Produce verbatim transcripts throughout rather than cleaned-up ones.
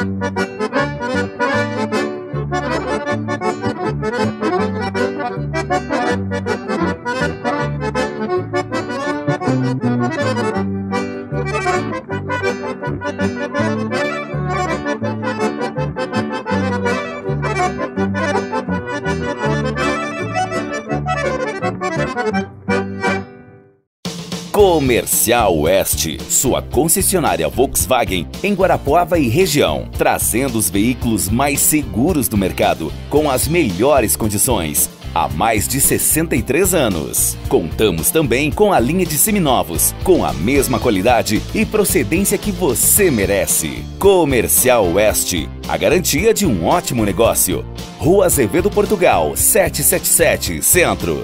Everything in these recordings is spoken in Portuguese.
Comercial Oeste, sua concessionária Volkswagen em Guarapuava e região, trazendo os veículos mais seguros do mercado, com as melhores condições, há mais de sessenta e três anos. Contamos também com a linha de seminovos, com a mesma qualidade e procedência que você merece. Comercial Oeste, a garantia de um ótimo negócio. Rua Azevedo Portugal, setecentos e setenta e sete, Centro.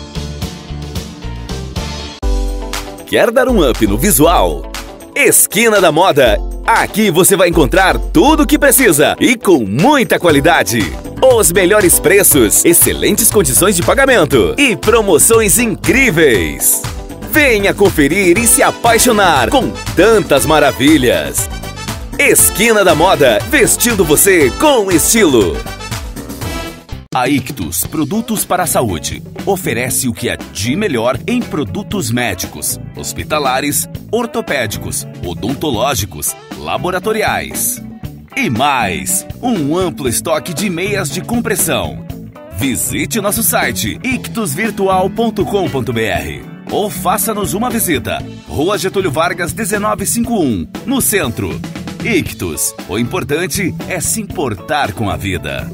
Quer dar um up no visual? Esquina da Moda. Aqui você vai encontrar tudo o que precisa e com muita qualidade. Os melhores preços, excelentes condições de pagamento e promoções incríveis. Venha conferir e se apaixonar com tantas maravilhas. Esquina da Moda, vestindo você com estilo. A Ictus Produtos para a Saúde oferece o que é de melhor em produtos médicos, hospitalares, ortopédicos, odontológicos, laboratoriais. E mais, um amplo estoque de meias de compressão. Visite nosso site ictus virtual ponto com ponto br ou faça-nos uma visita. Rua Getúlio Vargas, dezenove cinquenta e um, no centro. Ictus, o importante é se importar com a vida.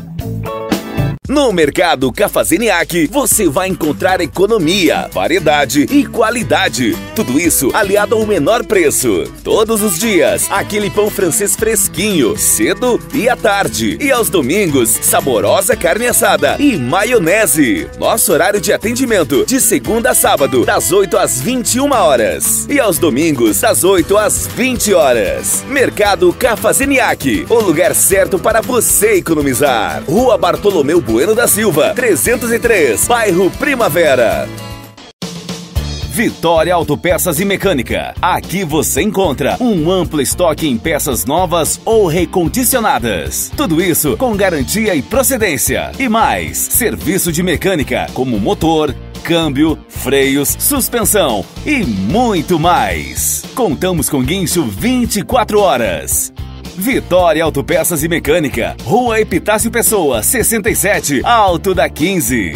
No Mercado Cafazeniac, você vai encontrar economia, variedade e qualidade. Tudo isso aliado ao menor preço. Todos os dias, aquele pão francês fresquinho, cedo e à tarde. E aos domingos, saborosa carne assada e maionese. Nosso horário de atendimento, de segunda a sábado, das oito às vinte e uma horas. E aos domingos, das oito às vinte horas. Mercado Cafazeniac, o lugar certo para você economizar. Rua Bartolomeu Bueno da Silva, trezentos e três, bairro Primavera. Vitória Autopeças e Mecânica. Aqui você encontra um amplo estoque em peças novas ou recondicionadas. Tudo isso com garantia e procedência. E mais, serviço de mecânica como motor, câmbio, freios, suspensão e muito mais. Contamos com guincho vinte e quatro horas. Vitória Autopeças e Mecânica, Rua Epitácio Pessoa, sessenta e sete, Alto da quinze.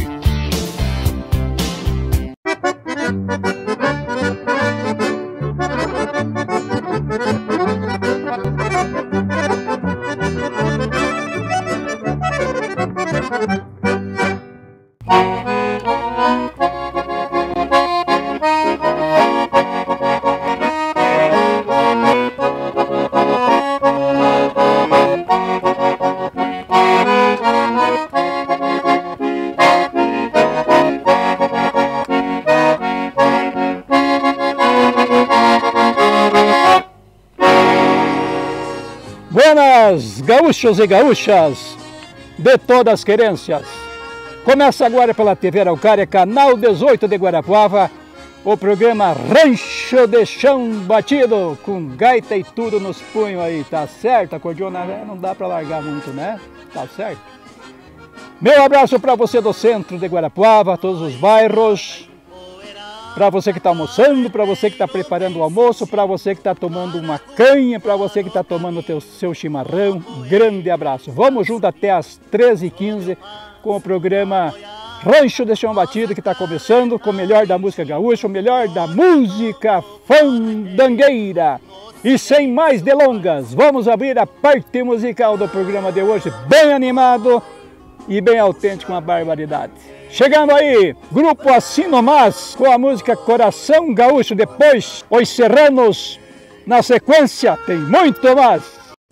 Buenas, gaúchos e gaúchas de todas as querências. Começa agora pela T V Araucária, canal dezoito de Guarapuava, o programa Rancho de Chão Batido, com gaita e tudo nos punhos aí, tá certo? A cordiona não dá para largar muito, né? Tá certo? Meu abraço para você do centro de Guarapuava, todos os bairros, para você que está almoçando, para você que está preparando o almoço, para você que está tomando uma canha, para você que está tomando o teu, seu chimarrão, grande abraço. Vamos junto até às treze e quinze com o programa Rancho de Chão Batido, que está começando com o melhor da música gaúcha, o melhor da música fandangueira. E sem mais delongas, vamos abrir a parte musical do programa de hoje, bem animado e bem autêntico, uma barbaridade. Chegando aí, grupo Assim Nomás, com a música Coração Gaúcho. Depois, Os Serranos. Na sequência, tem muito mais.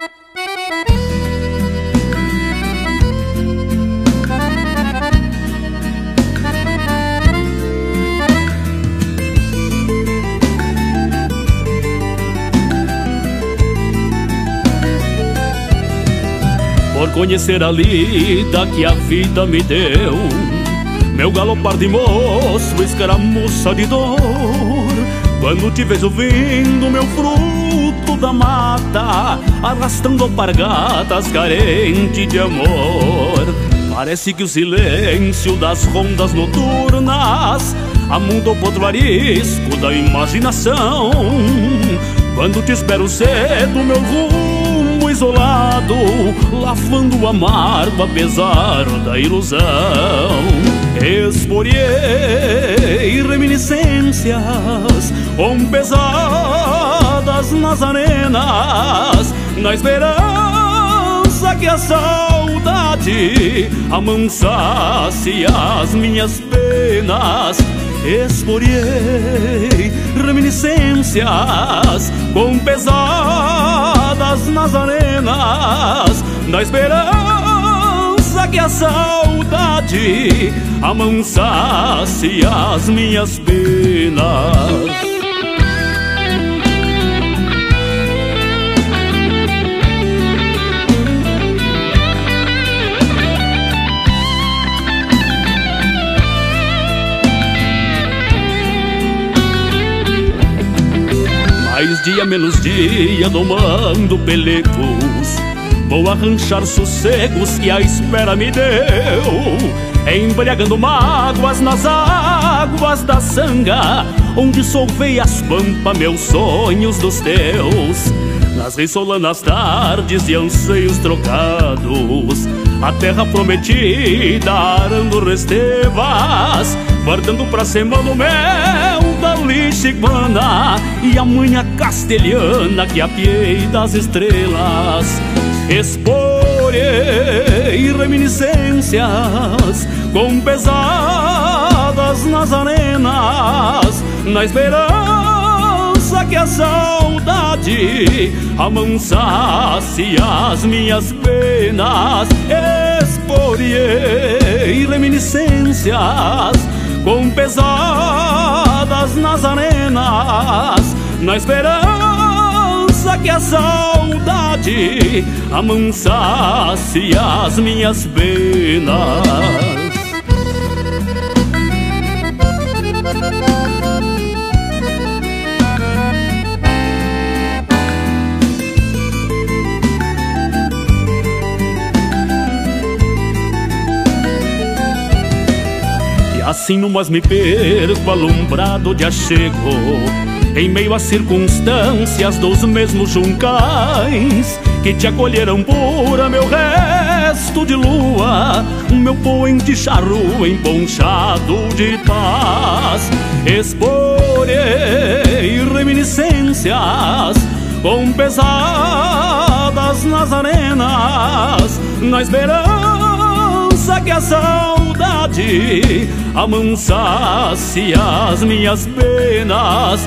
Por conhecer a lida que a vida me deu, meu galopar de moço, escaramuça de dor, Quando te vejo vindo, meu fruto da mata, arrastando alpargatas carente de amor. Parece que o silêncio das rondas noturnas amuda o potro da imaginação. Quando te espero cedo, meu rumo isolado, lavando o amargo apesar da ilusão. Esporei reminiscências com pesadas nas arenas, na esperança que a saudade amansasse as minhas penas. Esporei reminiscências com pesadas nas arenas, na esperança que a saudade amansasse as minhas penas. Mais dia, menos dia, domando pelecos, vou arranchar sossegos que a espera me deu, embriagando mágoas nas águas da sanga, onde solvei as pampas meus sonhos dos teus. Nas rissolanas tardes de anseios trocados, a terra prometida arando restevas, guardando pra semana o mel da lixiguana e a manha castelhana que apiei das estrelas. Esporei reminiscências com pesadas nas arenas, na esperança que a saudade amansasse as minhas penas. Esporei reminiscências com pesadas nas arenas, na esperança que a saudade amansasse as minhas penas. Assim numas me perco alumbrado de achego, em meio às circunstâncias dos mesmos juncais que te acolheram pura meu resto de lua, meu poente charrua emponchado de paz. Esporei reminiscências com pesadas nas arenas, na esperança que a saudade amansasse as minhas penas.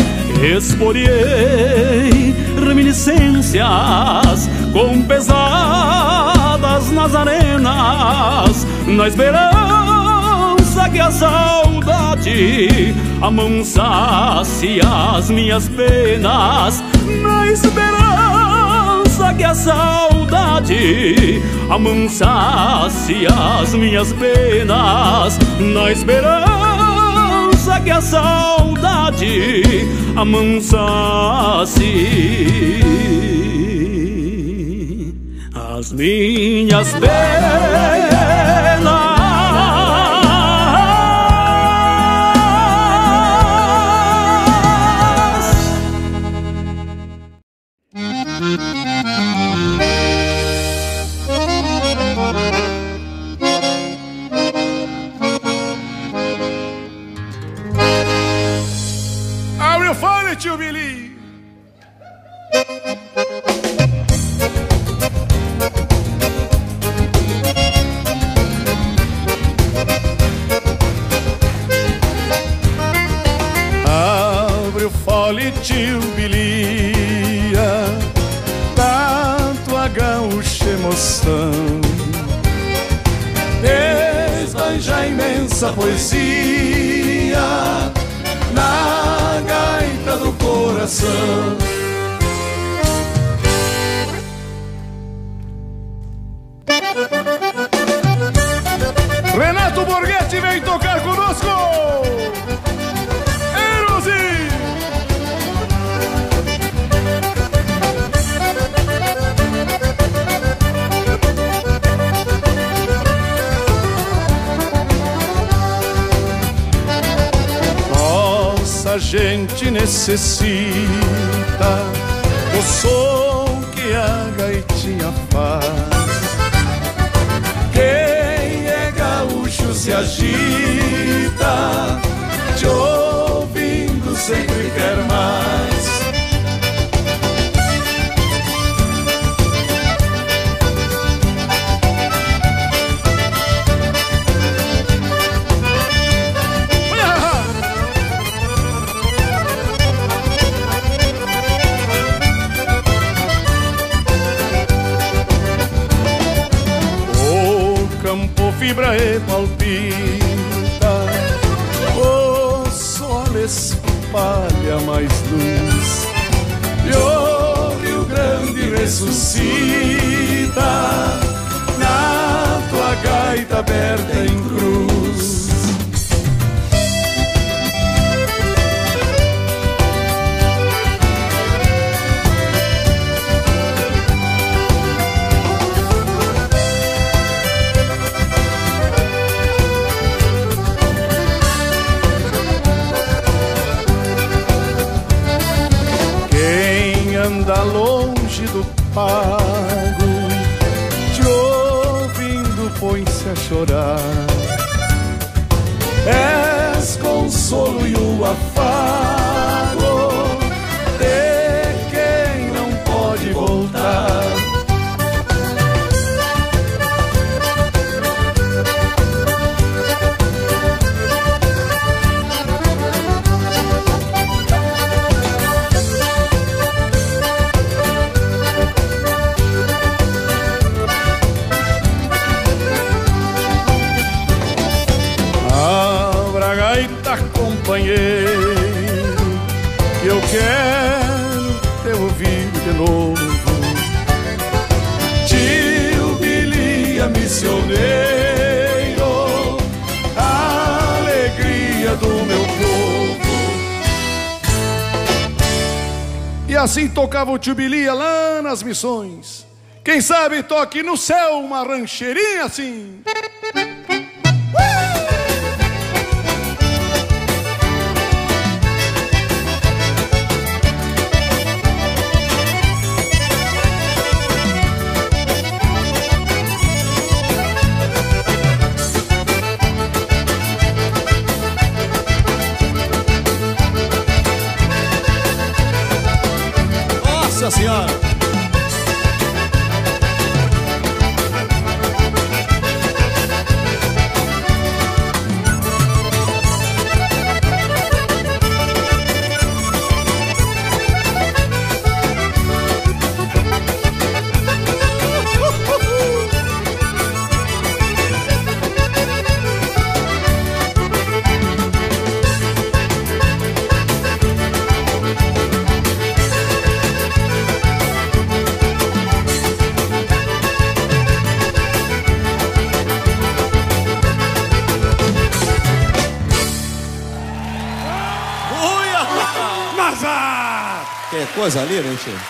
Esporei reminiscências com pesadas nas arenas, na esperança que a saudade amansasse as minhas penas. Na esperança que a saudade amansasse as minhas penas, na esperança que a saudade amansasse as minhas penas. I will find it, you believe. Abre o fole, tio Bilia, da tua gaúcha emoção, desbanja a imensa poesia na gaita do coração. Renato Borghetti vem tocar conosco. Erosi. gente necessita o som que a gaitinha faz. Quem é gaúcho se agita, te ouvindo sempre quer mais. Vibra e palpita, o sol espalha mais luz e o Rio Grande ressuscita na tua gaita aberta em cruz. Anda longe do pago, te ouvindo põe-se a chorar. És consolo e o afago de quem não pode voltar. Companheiro, que eu quero te ouvir de novo. Tio Bilia missioneiro, a alegria do meu povo. E assim tocava o tio Bilia lá nas missões. Quem sabe toque no céu uma rancheirinha assim. Nossa Senhora! Que coisa linda, hein, Chico?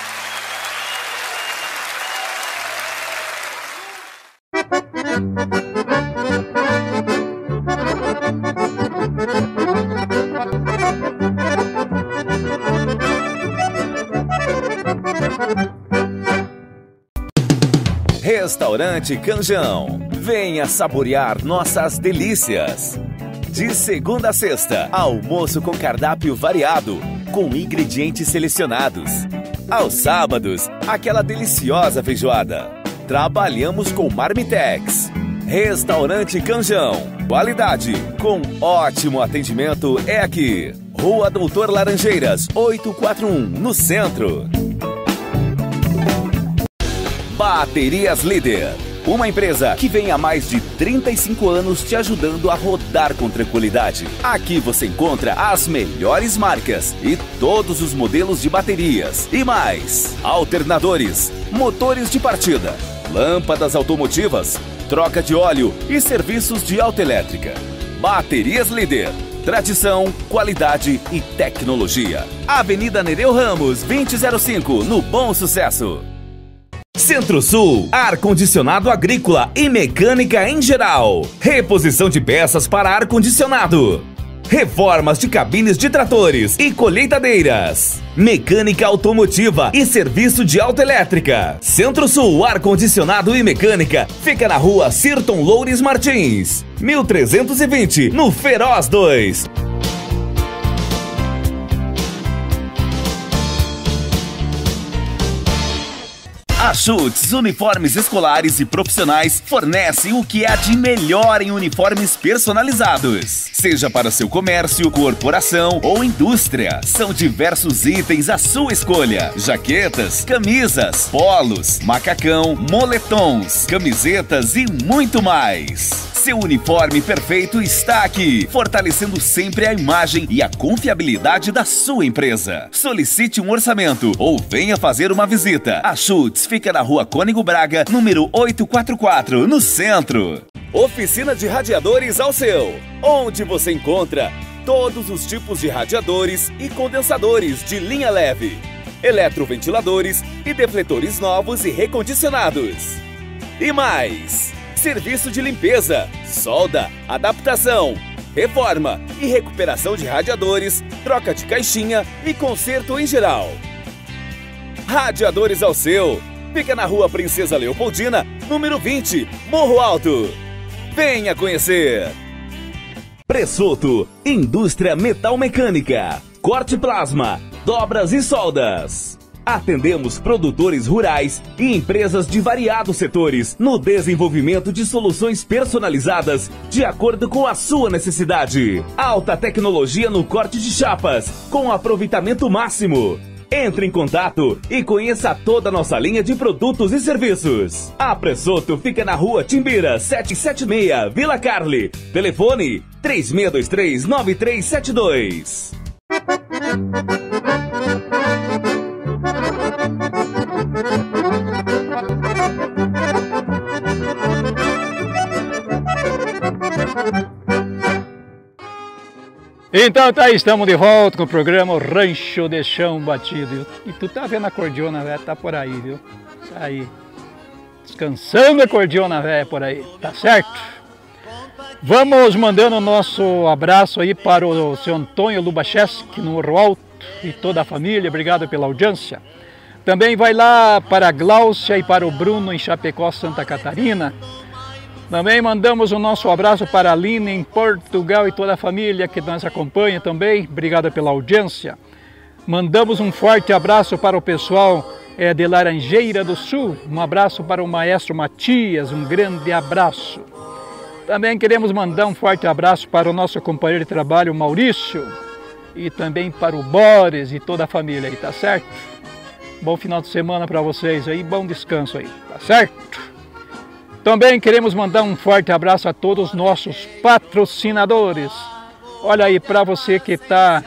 Restaurante Canjão. Venha saborear nossas delícias. De segunda a sexta, almoço com cardápio variado, com ingredientes selecionados. Aos sábados, aquela deliciosa feijoada. Trabalhamos com Marmitex. Restaurante Canjão. Qualidade com ótimo atendimento é aqui. Rua Doutor Laranjeiras, oitocentos e quarenta e um, no centro. Baterias Líder. Uma empresa que vem há mais de trinta e cinco anos te ajudando a rodar com tranquilidade. Aqui você encontra as melhores marcas e todos os modelos de baterias. E mais, alternadores, motores de partida, lâmpadas automotivas, troca de óleo e serviços de autoelétrica. Baterias Líder. Tradição, qualidade e tecnologia. Avenida Nereu Ramos, vinte zero cinco, no Bom Sucesso. Centro-Sul, ar-condicionado agrícola e mecânica em geral. Reposição de peças para ar-condicionado. reformas de cabines de tratores e colheitadeiras, mecânica automotiva e serviço de autoelétrica. Centro-Sul Ar-Condicionado e Mecânica fica na rua Sirton Loures Martins, mil trezentos e vinte, no Feroz dois. A Schultz Uniformes Escolares e Profissionais fornece o que há de melhor em uniformes personalizados. Seja para seu comércio, corporação ou indústria. São diversos itens à sua escolha. Jaquetas, camisas, polos, macacão, moletons, camisetas e muito mais. Seu uniforme perfeito está aqui, fortalecendo sempre a imagem e a confiabilidade da sua empresa. Solicite um orçamento ou venha fazer uma visita. A Schultz fica na rua Cônego Braga, número oitocentos e quarenta e quatro, no centro. Oficina de Radiadores Alceu, onde você encontra todos os tipos de radiadores e condensadores de linha leve, eletroventiladores e defletores novos e recondicionados. E mais, serviço de limpeza, solda, adaptação, reforma e recuperação de radiadores, troca de caixinha e conserto em geral. Radiadores Alceu fica na rua Princesa Leopoldina, número vinte, Morro Alto. Venha conhecer! Pressoto, indústria metal mecânica, corte plasma, dobras e soldas. Atendemos produtores rurais e empresas de variados setores no desenvolvimento de soluções personalizadas de acordo com a sua necessidade. Alta tecnologia no corte de chapas, com aproveitamento máximo. Entre em contato e conheça toda a nossa linha de produtos e serviços. A Pressoto fica na rua Timbira, setecentos e setenta e seis, Vila Carli. Telefone três seis dois três, nove três sete dois. Então tá aí, estamos de volta com o programa Rancho de Chão Batido. E tu tá vendo a cordiona velha, tá por aí, viu? Tá aí. Descansando a cordiona velha por aí, tá certo? Vamos mandando o nosso abraço aí para o seu Antônio Lubacheski, no Morro Alto, e toda a família, obrigado pela audiência. Também vai lá para a Gláucia e para o Bruno em Chapecó, Santa Catarina. Também mandamos o nosso abraço para a Lina em Portugal e toda a família que nos acompanha também. Obrigado pela audiência. Mandamos um forte abraço para o pessoal é, de Laranjeira do Sul. Um abraço para o maestro Matias, um grande abraço. Também queremos mandar um forte abraço para o nosso companheiro de trabalho, Maurício. E também para o Boris e toda a família aí, tá certo? Bom final de semana para vocês aí, bom descanso aí, tá certo? Também queremos mandar um forte abraço a todos os nossos patrocinadores. Olha aí, para você que está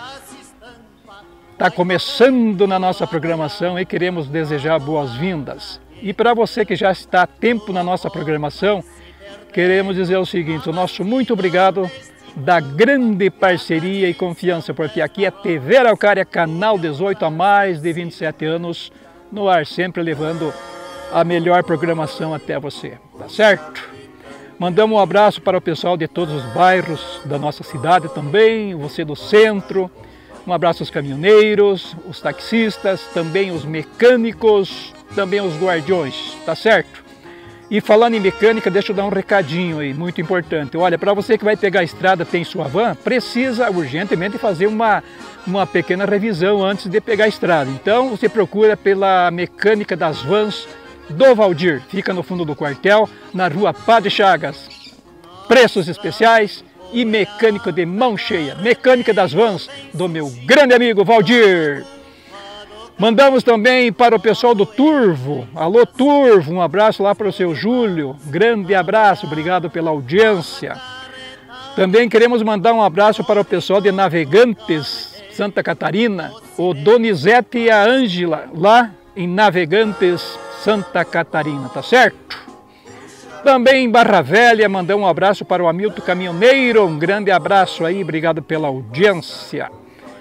tá começando na nossa programação e queremos desejar boas-vindas. E para você que já está há tempo na nossa programação, queremos dizer o seguinte, o nosso muito obrigado da grande parceria e confiança, porque aqui é T V Araucária, canal dezoito, há mais de vinte e sete anos, no ar, sempre levando a melhor programação até você, tá certo? Mandamos um abraço para o pessoal de todos os bairros da nossa cidade também, você do centro, um abraço aos caminhoneiros, os taxistas, também os mecânicos, também os guardiões, tá certo? E falando em mecânica, deixa eu dar um recadinho aí, muito importante. Olha, para você que vai pegar a estrada, tem sua van, precisa urgentemente fazer uma, uma pequena revisão antes de pegar a estrada. Então, você procura pela mecânica das vans do Valdir, fica no fundo do quartel, na rua Padre Chagas. Preços especiais e mecânica de mão cheia. Mecânica das vans do meu grande amigo Valdir. Mandamos também para o pessoal do Turvo. Alô Turvo, um abraço lá para o seu Júlio. Grande abraço, obrigado pela audiência. Também queremos mandar um abraço para o pessoal de Navegantes, Santa Catarina. O Donizete e a Ângela, lá em Navegantes, Santa Catarina, tá certo? Também em Barra Velha, mandar um abraço para o Hamilton Caminhoneiro, um grande abraço aí, obrigado pela audiência.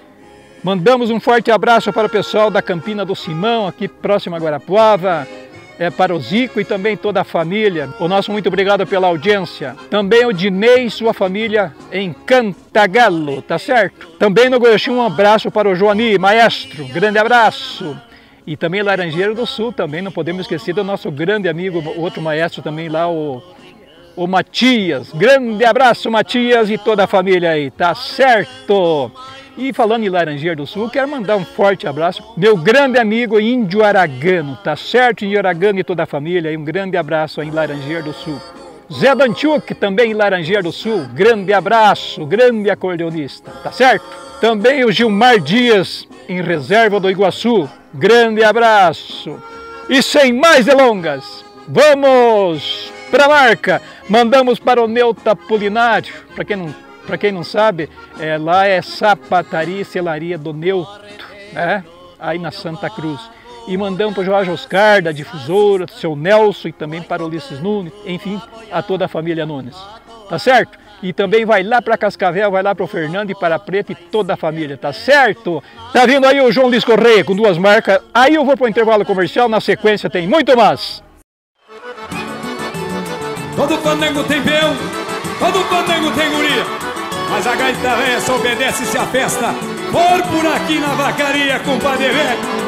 Mandamos um forte abraço para o pessoal da Campina do Simão, aqui próximo a Guarapuava, é para o Zico e também toda a família. O nosso muito obrigado pela audiência. Também o Dinei e sua família em Cantagalo, tá certo? Também no Goiaxim um abraço para o Joani, maestro, grande abraço. E também Laranjeiro do Sul, também não podemos esquecer do nosso grande amigo, outro maestro também lá, o, o Matias. Grande abraço, Matias, e toda a família aí, tá certo? E falando em Laranjeiro do Sul, quero mandar um forte abraço meu grande amigo Índio Aragano, tá certo? Índio Aragano e toda a família aí, um grande abraço aí em Laranjeiro do Sul. Zé Dantiuk, também em Laranjeiro do Sul, grande abraço, grande acordeonista, tá certo? Também o Gilmar Dias, em Reserva do Iguaçu, grande abraço. E sem mais delongas, vamos para a marca. Mandamos para o Neuta Apolinário, para quem não, para quem não sabe, é, lá é sapataria e selaria do Neuto, né? Aí na Santa Cruz. E mandamos para o Jorge Oscar, da Difusora, do seu Nelson e também para o Ulisses Nunes, enfim, a toda a família Nunes, tá certo? E também vai lá para Cascavel, vai lá para o Fernando e para a Preta e toda a família, tá certo? Tá vindo aí o João Luiz Correia com duas marcas. Aí eu vou para o intervalo comercial, na sequência tem muito mais. Todo fandango tem peão, todo fandango tem guria, mas a gaita véia só obedece se a festa for por aqui na vacaria, compadre velho.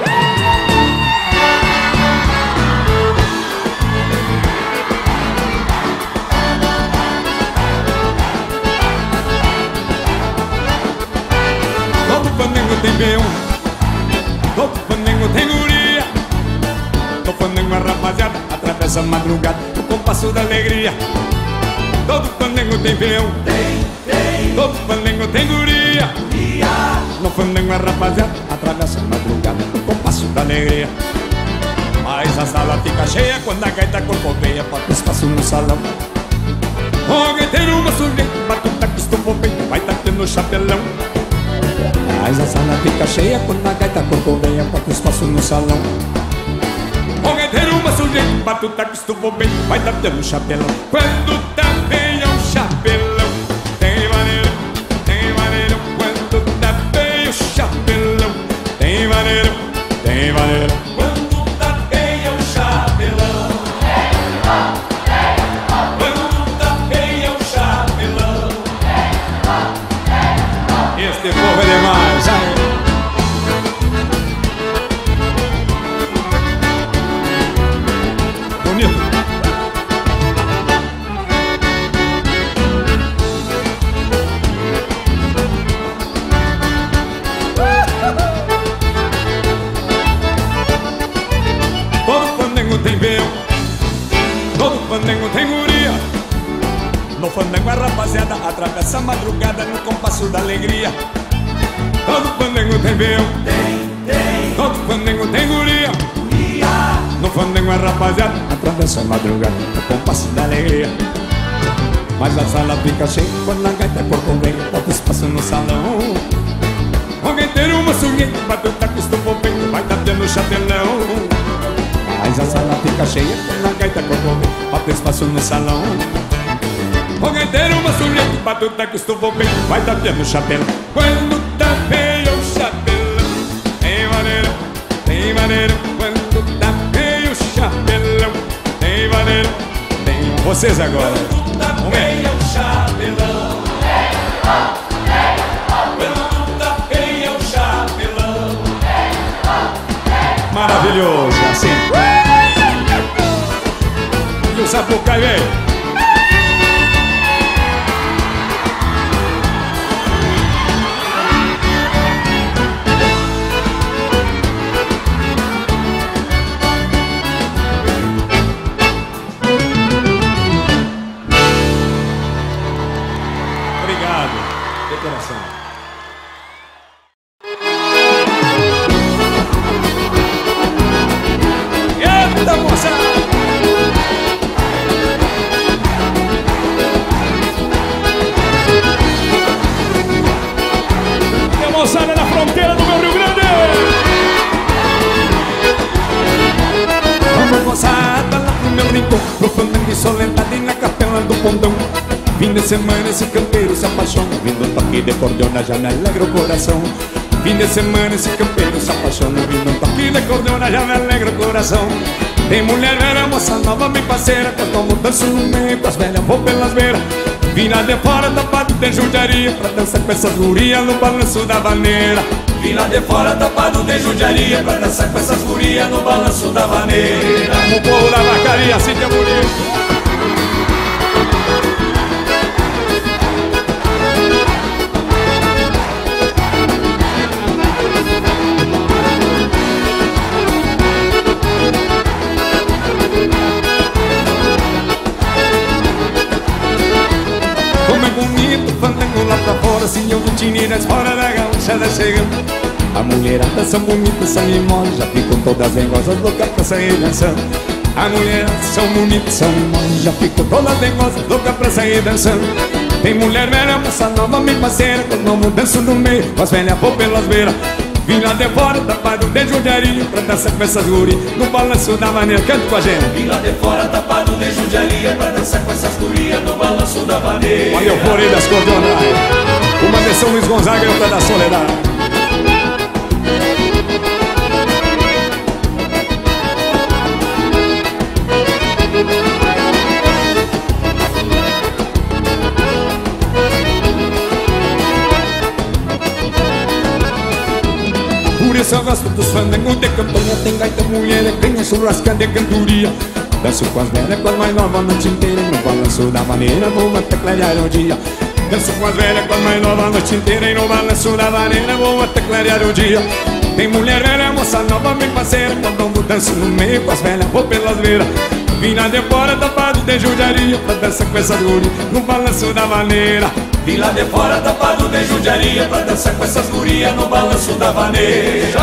Todo fandango tem peão, todo fandango tem guria, todo fandango a rapaziada atravessa a madrugada no compasso da alegria. Todo fandango tem peão, tem, tem. Todo fandango tem guria, guria. No fandango a rapaziada atravessa a madrugada no compasso da alegria. Mas a sala fica cheia quando a gaita corcoveia, bota espaço no salão. O gaiteiro uma surpresa, batuta que estufou bem, vai tatando o chapelão. Mas a sala fica cheia quando a gaita corcoveia, bota espaço no salão. O gaiteiro uma surpresa, batuta que estufou bem, vai tatando o chapelão. Quando tapeia o chapelão, tem maneiro, tem maneiro. Quando tapeia o chapelão, tem maneiro, tem maneiro. Quando tapeia o chapelão, quando tapeia o chapelão. Este povo é demais, ai. Bonito. Todo fandango tem peão, todo fandango tem guria. No fandango a rapaziada atravessa a madrugada no compasso da alegria. Todo fandango tem peão, tem, tem. Todo fandango tem guria, guria. No fandango a rapaziada atravessa a madrugada no compasso da alegria. Mas a sala fica cheia quando a gaita corcoveia, bota espaço no salão. O gaiteiro uma suguinha, batuta que estufou bem, vai tatando o chapelão. Mas a sala fica cheia quando a gaita corcoveia, bota espaço no salão. O gaiteiro uma suguinha, batuta que estufou bem, vai tatando o chapelão. Quando tapeia o chapelão, tem maneiro, tem maneiro. Quando tapeia o chapelão, tem maneiro, tem. Vocês agora. Quando tapeia o chapelão, quando tapeia o chapelão. Maravilhoso, assim. E o Sapucaí vem. Coração. Eita, moçada! E a moçada na fronteira do meu Rio Grande! Vamos, moçada, lá pro meu rincão, pro fandango e soledade na capela do Pondão. Fim de semana esse campeiro se apaixona, vindo um toque de cordiona já me alegra o coração. Fim de semana esse campeiro se apaixona, vindo um toque de cordiona já me alegra o coração. Tem mulher velha, moça nova, bem parceira, que eu tomo danço no meio, com as velhas vou pelas beiras. Vim lá de fora, tapado de judiaria, pra dançar com essas gurias no balanço da vaneira. Vim lá de fora, tapado de judiaria, pra dançar com essas gurias no balanço da vaneira. O povo da vacaria, assim que é bonito. Fandango lá pra fora, assim eu de tiniras fora da gaúchada chegando. A mulherada são bonitas, são mimosas, já ficam todas dengosas, loucas pra sair dançando. A mulherada são bonitas, são mimosas, já ficam todas dengosas, loucas pra sair dançando. Tem mulher velha, moça nova, bem parceira, com o nome danço no meio, com as velhas vou pelas beiras. Vim lá de fora, tapado de judiaria, pra dançar com essas gurias no balanço da vaneira. Canta com a gente. Vim lá de fora, tapado de judiaria, pra dançar com essas gurias no balanço da vaneira. Olha o porém das cordonais. Uma de São Luís Gonzaga e outra da Soledade. Por isso eu gosto dos fandangos de campanha. Tem gaita, mulher, tem churrasca de cantoria. Danço com as velhas, com as mais novas a noite inteira. No balanço da vaneira vou até clarear o dia. Danço com as velhas, com as mais novas a noite inteira. E no balanço da vaneira vou até clarear o dia. Tem mulher velha, moça nova, bem parceira, quando danço no meio com as velhas vou pelas beiras. Vim lá de fora, tapado de judiaria, pra dançar com essas gurias no balanço da vaneira. Vim lá de fora, tapado de judiaria, pra dançar com essas gurias no balanço da vaneira.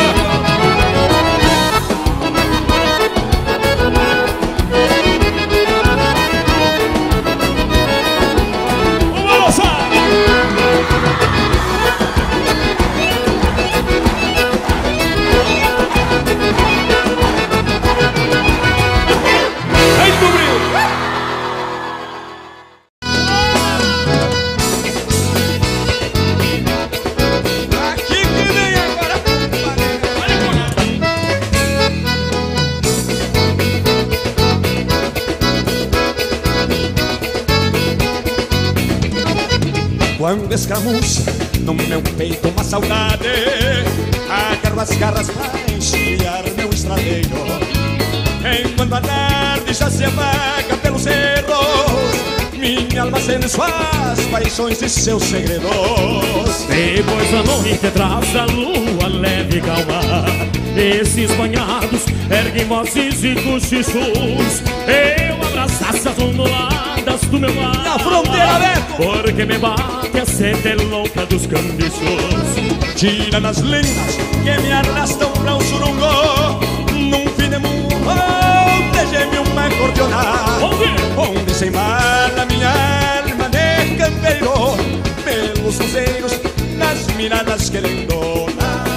Quando escramuça no meu peito uma saudade, agarro as garras pra enxergar meu estradeiro. Enquanto a tarde já se apaga pelos cerros, minha alma acende suas paixões e seus segredos. Depois da noite traz a lua leve e calma, esses banhados erguem vozes e cochichos. Eu abraço essas onduladas do meu mar, na fronteira aberta, porque me bate a sede louca dos cambichos. Tira das linhas que me arrastam pra um surungo, num fim de mundo onde geme uma acordeonada, onde, onde se embala minha alma de campeiro, pelos luzeiros nas miradas querendonas.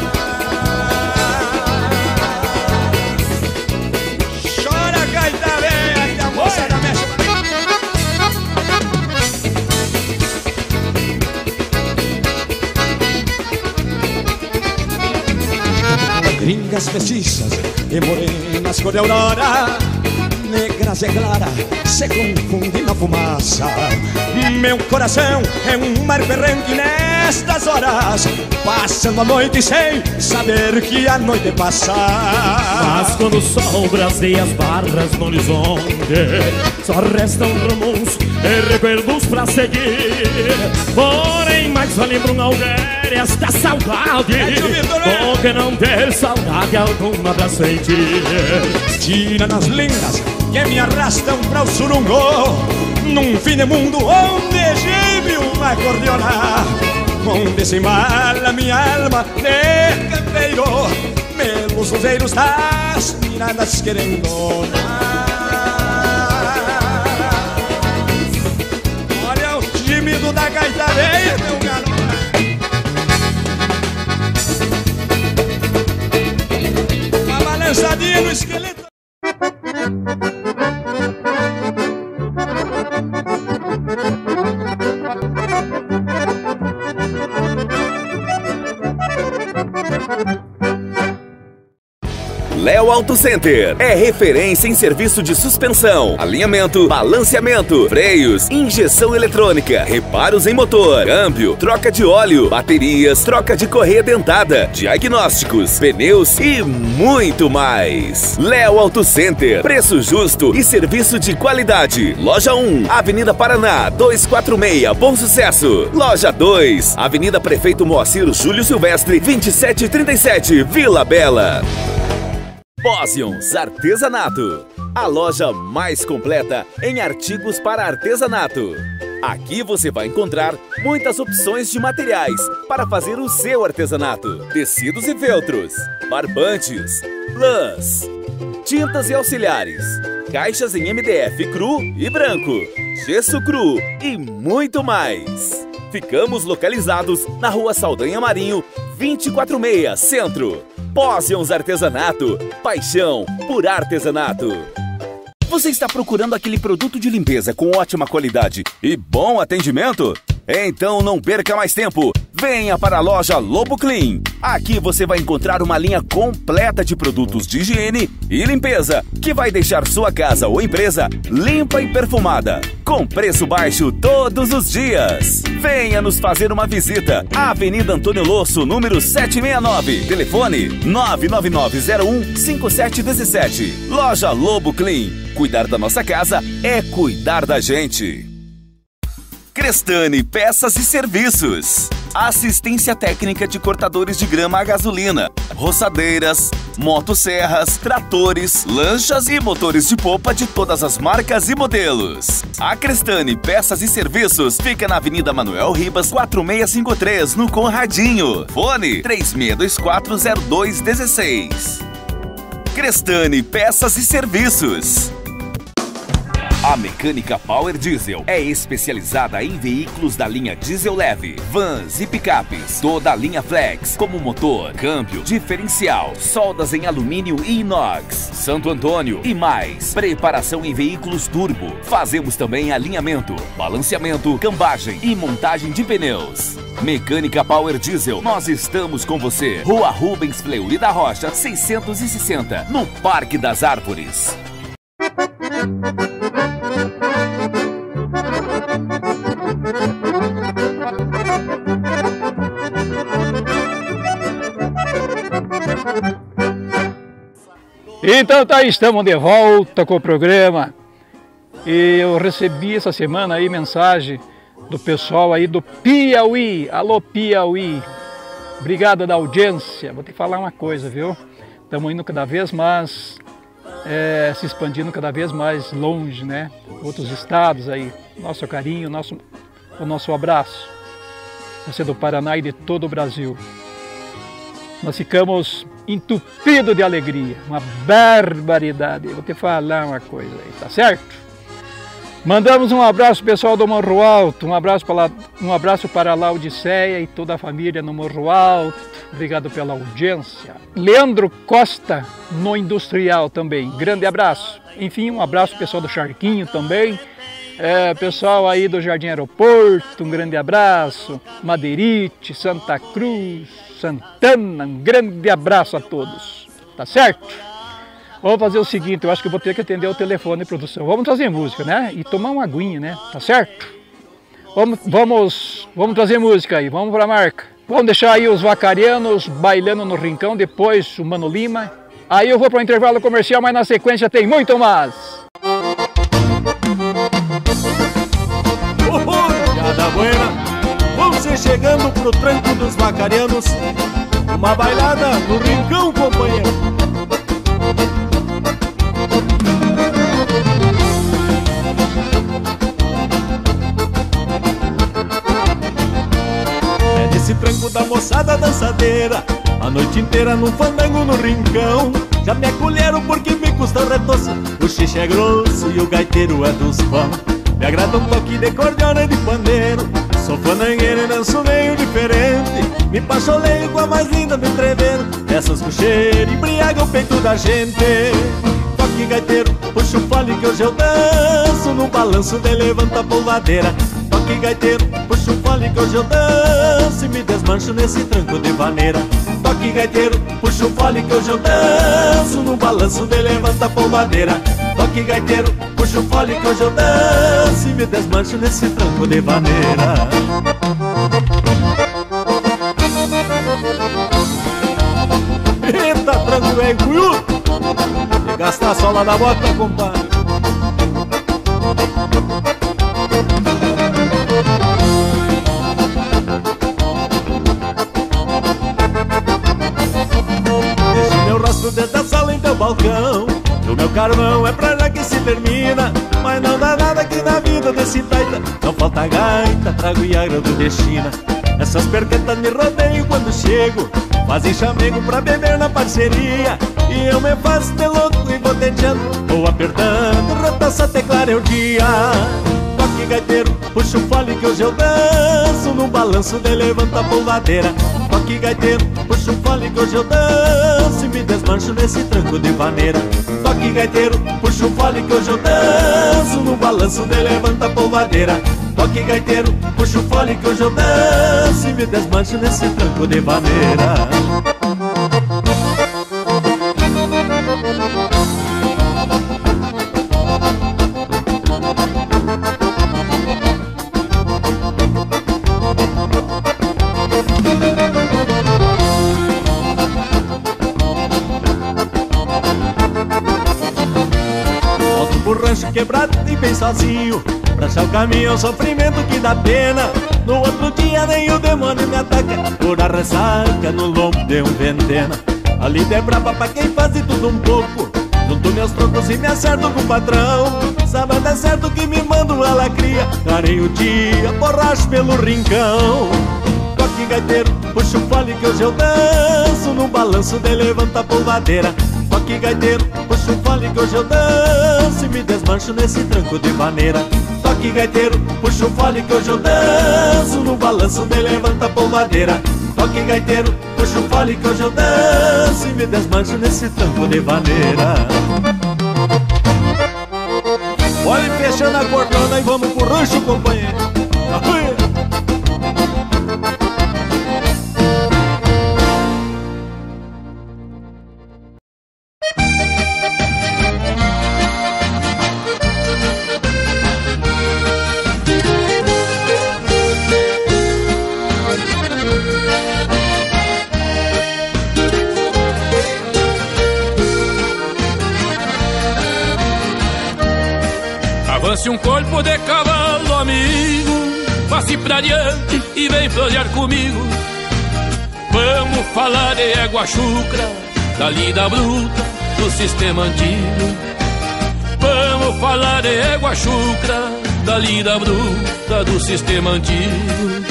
Chora gaita velha que a moça da mecha. Gringas mestiças e morenas cor de aurora, negras e clara se confundem na fumaça. Meu coração é um mar berrante nestas horas, passando a noite sem saber que a noite passa. Mas quando o sol braseia as barras no horizonte, só restam ramos e recuerdos pra seguir. Porém, mais só lembram alguém esta saudade, é porque não ter saudade alguma pra sentir. Tira nas linhas que me arrastam pra o surungo, num fim de mundo onde geme uma acordeona, onde se embala minha alma de campeiro, pelos luzeiros das miradas querendonas. Olha o gemido da gaita velha, meu garoto. Uma balançadinha no esqueleto. Léo Auto Center é referência em serviço de suspensão, alinhamento, balanceamento, freios, injeção eletrônica, reparos em motor, câmbio, troca de óleo, baterias, troca de correia dentada, diagnósticos, pneus e muito mais. Léo Auto Center, preço justo e serviço de qualidade. Loja um, Avenida Paraná, duzentos e quarenta e seis, Bom Sucesso. Loja dois, Avenida Prefeito Moacir Júlio Silvestre, vinte e sete trinta e sete, Vila Bela. Posions Artesanato, a loja mais completa em artigos para artesanato. Aqui você vai encontrar muitas opções de materiais para fazer o seu artesanato. Tecidos e feltros, barbantes, lãs, tintas e auxiliares, caixas em M D F cru e branco, gesso cru e muito mais. Ficamos localizados na Rua Saldanha Marinho, vinte e quatro sessenta e seis, Centro. Posions Artesanato, paixão por artesanato. Você está procurando aquele produto de limpeza com ótima qualidade e bom atendimento? Então não perca mais tempo. Venha para a loja Lobo Clean. Aqui você vai encontrar uma linha completa de produtos de higiene e limpeza que vai deixar sua casa ou empresa limpa e perfumada, com preço baixo todos os dias. Venha nos fazer uma visita. Avenida Antônio Losso, número setecentos e sessenta e nove. Telefone nove nove nove zero um cinco sete um sete. Loja Lobo Clean. Cuidar da nossa casa é cuidar da gente. Crestani Peças e Serviços. Assistência técnica de cortadores de grama a gasolina, roçadeiras, motosserras, tratores, lanchas e motores de popa de todas as marcas e modelos. A Crestani Peças e Serviços fica na Avenida Manuel Ribas, quatro seis cinco três, no Conradinho. Fone três seis dois quatro zero dois um seis. Crestani Peças e Serviços. A Mecânica Power Diesel é especializada em veículos da linha diesel leve, vans e picapes, toda a linha flex, como motor, câmbio, diferencial, soldas em alumínio e inox, Santo Antônio e mais. Preparação em veículos turbo. Fazemos também alinhamento, balanceamento, cambagem e montagem de pneus. Mecânica Power Diesel, nós estamos com você. Rua Rubens Fleury da Rocha, seiscentos e sessenta, no Parque das Árvores. Então tá aí, estamos de volta com o programa. E eu recebi essa semana aí mensagem do pessoal aí do Piauí. Alô Piauí, obrigado da audiência. Vou te falar uma coisa, viu? Estamos indo cada vez mais, é, se expandindo cada vez mais longe, né? Outros estados aí. Nosso carinho, nosso, o nosso abraço. Você do Paraná e de todo o Brasil. Nós ficamos entupidos de alegria, uma barbaridade. Eu vou te falar uma coisa aí, tá certo? Mandamos um abraço pessoal do Morro Alto, um abraço para, um abraço para a Laodiceia e toda a família no Morro Alto. Obrigado pela audiência. Leandro Costa, no Industrial também, grande abraço. Enfim, um abraço pessoal do Charquinho também. É, pessoal aí do Jardim Aeroporto, um grande abraço. Madeirite, Santa Cruz, Santana, um grande abraço a todos, tá certo? Vamos fazer o seguinte, eu acho que eu vou ter que atender o telefone, produção. Vamos trazer música, né? E tomar uma aguinha, né? Tá certo? Vamos, vamos, vamos trazer música aí, vamos pra marca. Vamos deixar aí os Vacarianos bailando no rincão, depois o Mano Lima. Aí eu vou para o intervalo comercial, mas na sequência tem muito mais. Cada buena, você chegando pro tranco dos Vacarianos, uma bailada no rincão, companheiro. É desse tranco da moçada dançadeira, a noite inteira num fandango no rincão. Já me acolheram porque me custa retoço, o xixi é grosso e o gaiteiro é dos pão. Me agrada um toque de cordiona e de pandeiro, sou fandangueiro e danço meio diferente. Me pacholeio com a mais linda do entreveiro, essas cocheiras embriagam o peito da gente. Toque gaiteiro, puxa o fole que hoje eu danço, no balanço de levanta a polvadeira. Toque Toque gaiteiro, puxa o fole que hoje eu danço e me desmancho nesse tranco de vaneira. Toque gaiteiro, puxa o fole que hoje eu danço, no balanço de levanta a polvadeira. Toque gaiteiro, puxa o fole que hoje eu danço e me desmancho nesse tranco de vaneira. Eita, tranco velho cunhudo, e gastar a sola da bota, compadre. Dentro da sala em teu balcão, o meu carvão é pra já que se termina. Mas não dá nada que na vida desse taita não falta gaita, trago e agrado de China. Essas perquetas me rodeiam quando chego, fazem chamego pra beber na parceria. E eu me faço de louco e vou tentando, vou apertando, retaça até clarear o dia. Toque gaiteiro, puxa o fole que hoje eu danço, no balanço de levanta a polvadeira. Toque gaiteiro, puxa o fole que hoje eu danço e me desmancho nesse tranco de vaneira. Toque gaiteiro, puxa o fole que hoje eu danço, no balanço de levanta a polvadeira. Toque gaiteiro, puxa o fole que hoje eu danço e me desmancho nesse tranco de vaneira. Quebrado e bem sozinho, pra achar o caminho é um sofrimento que dá pena. No outro dia nem o demônio me ataca, por a ressaca no lombo de um ventena. A lida é braba pra quem faz de tudo um pouco, junto meus trocos e me acerto com o patrão. Sábado é certo que me mando ela cria, darei o dia, borracho pelo rincão. Toque gaiteiro, puxa o fole que hoje eu danço, no balanço de levanta a polvadeira. Toque gaiteiro, puxa o fole que hoje eu danço e me desmancho nesse tranco de vaneira. Toque gaiteiro, puxa o fole que hoje eu danço, no balanço de levanta a polvadeira. Toque gaiteiro, puxa o fole que hoje eu danço e me desmancho nesse tranco de vaneira. Olhe fechando a cordona e vamos pro rancho, companheiro. Avance um corpo de cavalo, amigo, passe pra diante e vem prosear comigo. Vamos falar de égua chucra, da lida bruta, do sistema antigo. Vamos falar de égua chucra, da lida bruta, do sistema antigo.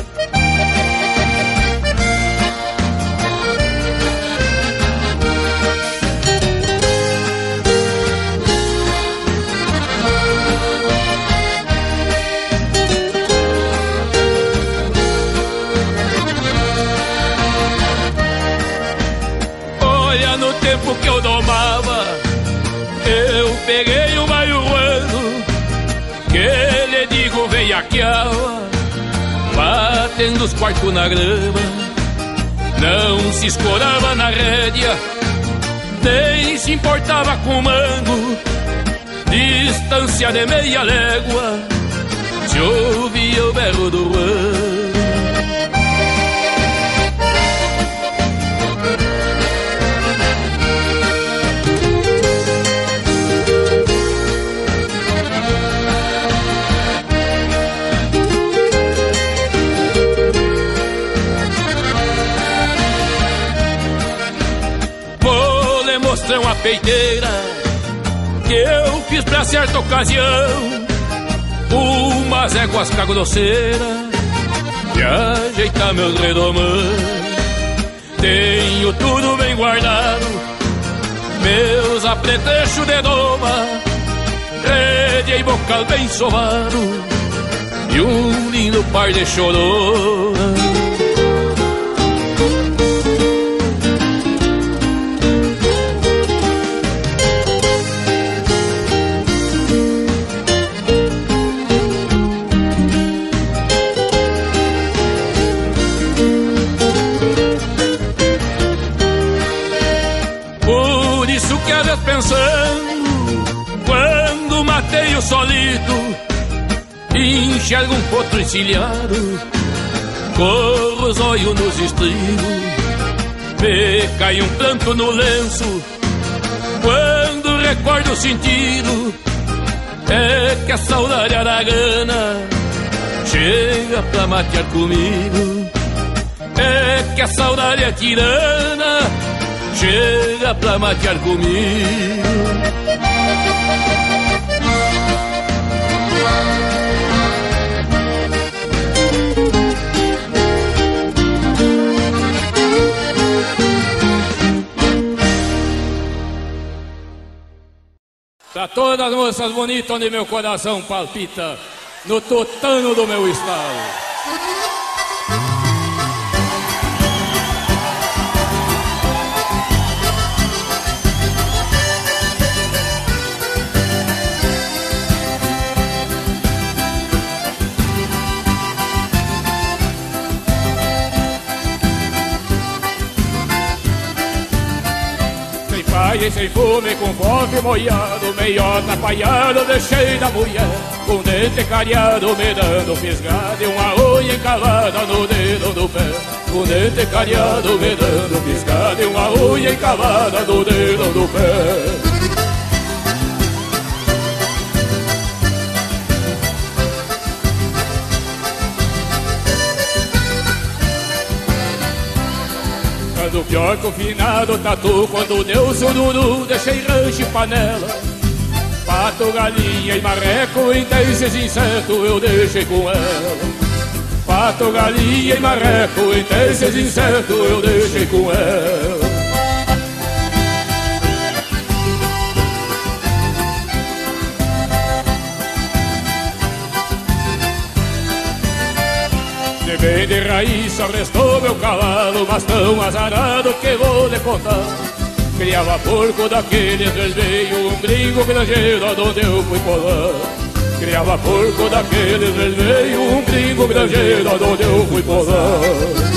Tempo que eu domava, eu peguei um baiuano, que lhe digo veiaqueava, batendo os quartos na grama. Não se escorava na rédea, nem se importava com mango. Distância de meia légua, se ouvia o berro do ruano. Mostrei uma peiteira que eu fiz pra certa ocasião, umas éguas cagodoceiras de ajeitar meus redomãs. Tenho tudo bem guardado, meus apretechos de doma, rede e bocal bem sovado e um lindo par de chorona. mateio solido, enxergo um potro encilhado, corro os olhos nos estribos, me cai um pranto no lenço, quando recordo o sentido, é que a saudade aragana chega pra matear comigo. É que a saudade é tirana, chega pra matear comigo. Pra todas as moças bonitas onde meu coração palpita, no tutano do meu estado. E sem fome, com fome molhado, meio atrapalhado, deixei da mulher, com dente cariado, me dando fisgada, e uma unha encalada no dedo do pé. Com dente cariado, me dando fisgada, e uma unha encalada no dedo do pé. Do pior confinado tatu, quando deu sururu, deixei rancho e panela, pato, galinha e marreco, em dezes insetos eu deixei com ela. Pato, galinha e marreco, em dezes insetos eu deixei com ela. Bem de raiz só restou meu cavalo, mas tão azarado que vou lhe contar. Criava porco daqueles vermelho, um gringo granjeiro aonde eu fui colar. Criava porco daqueles vermelho, um gringo granjeiro aonde eu fui colar.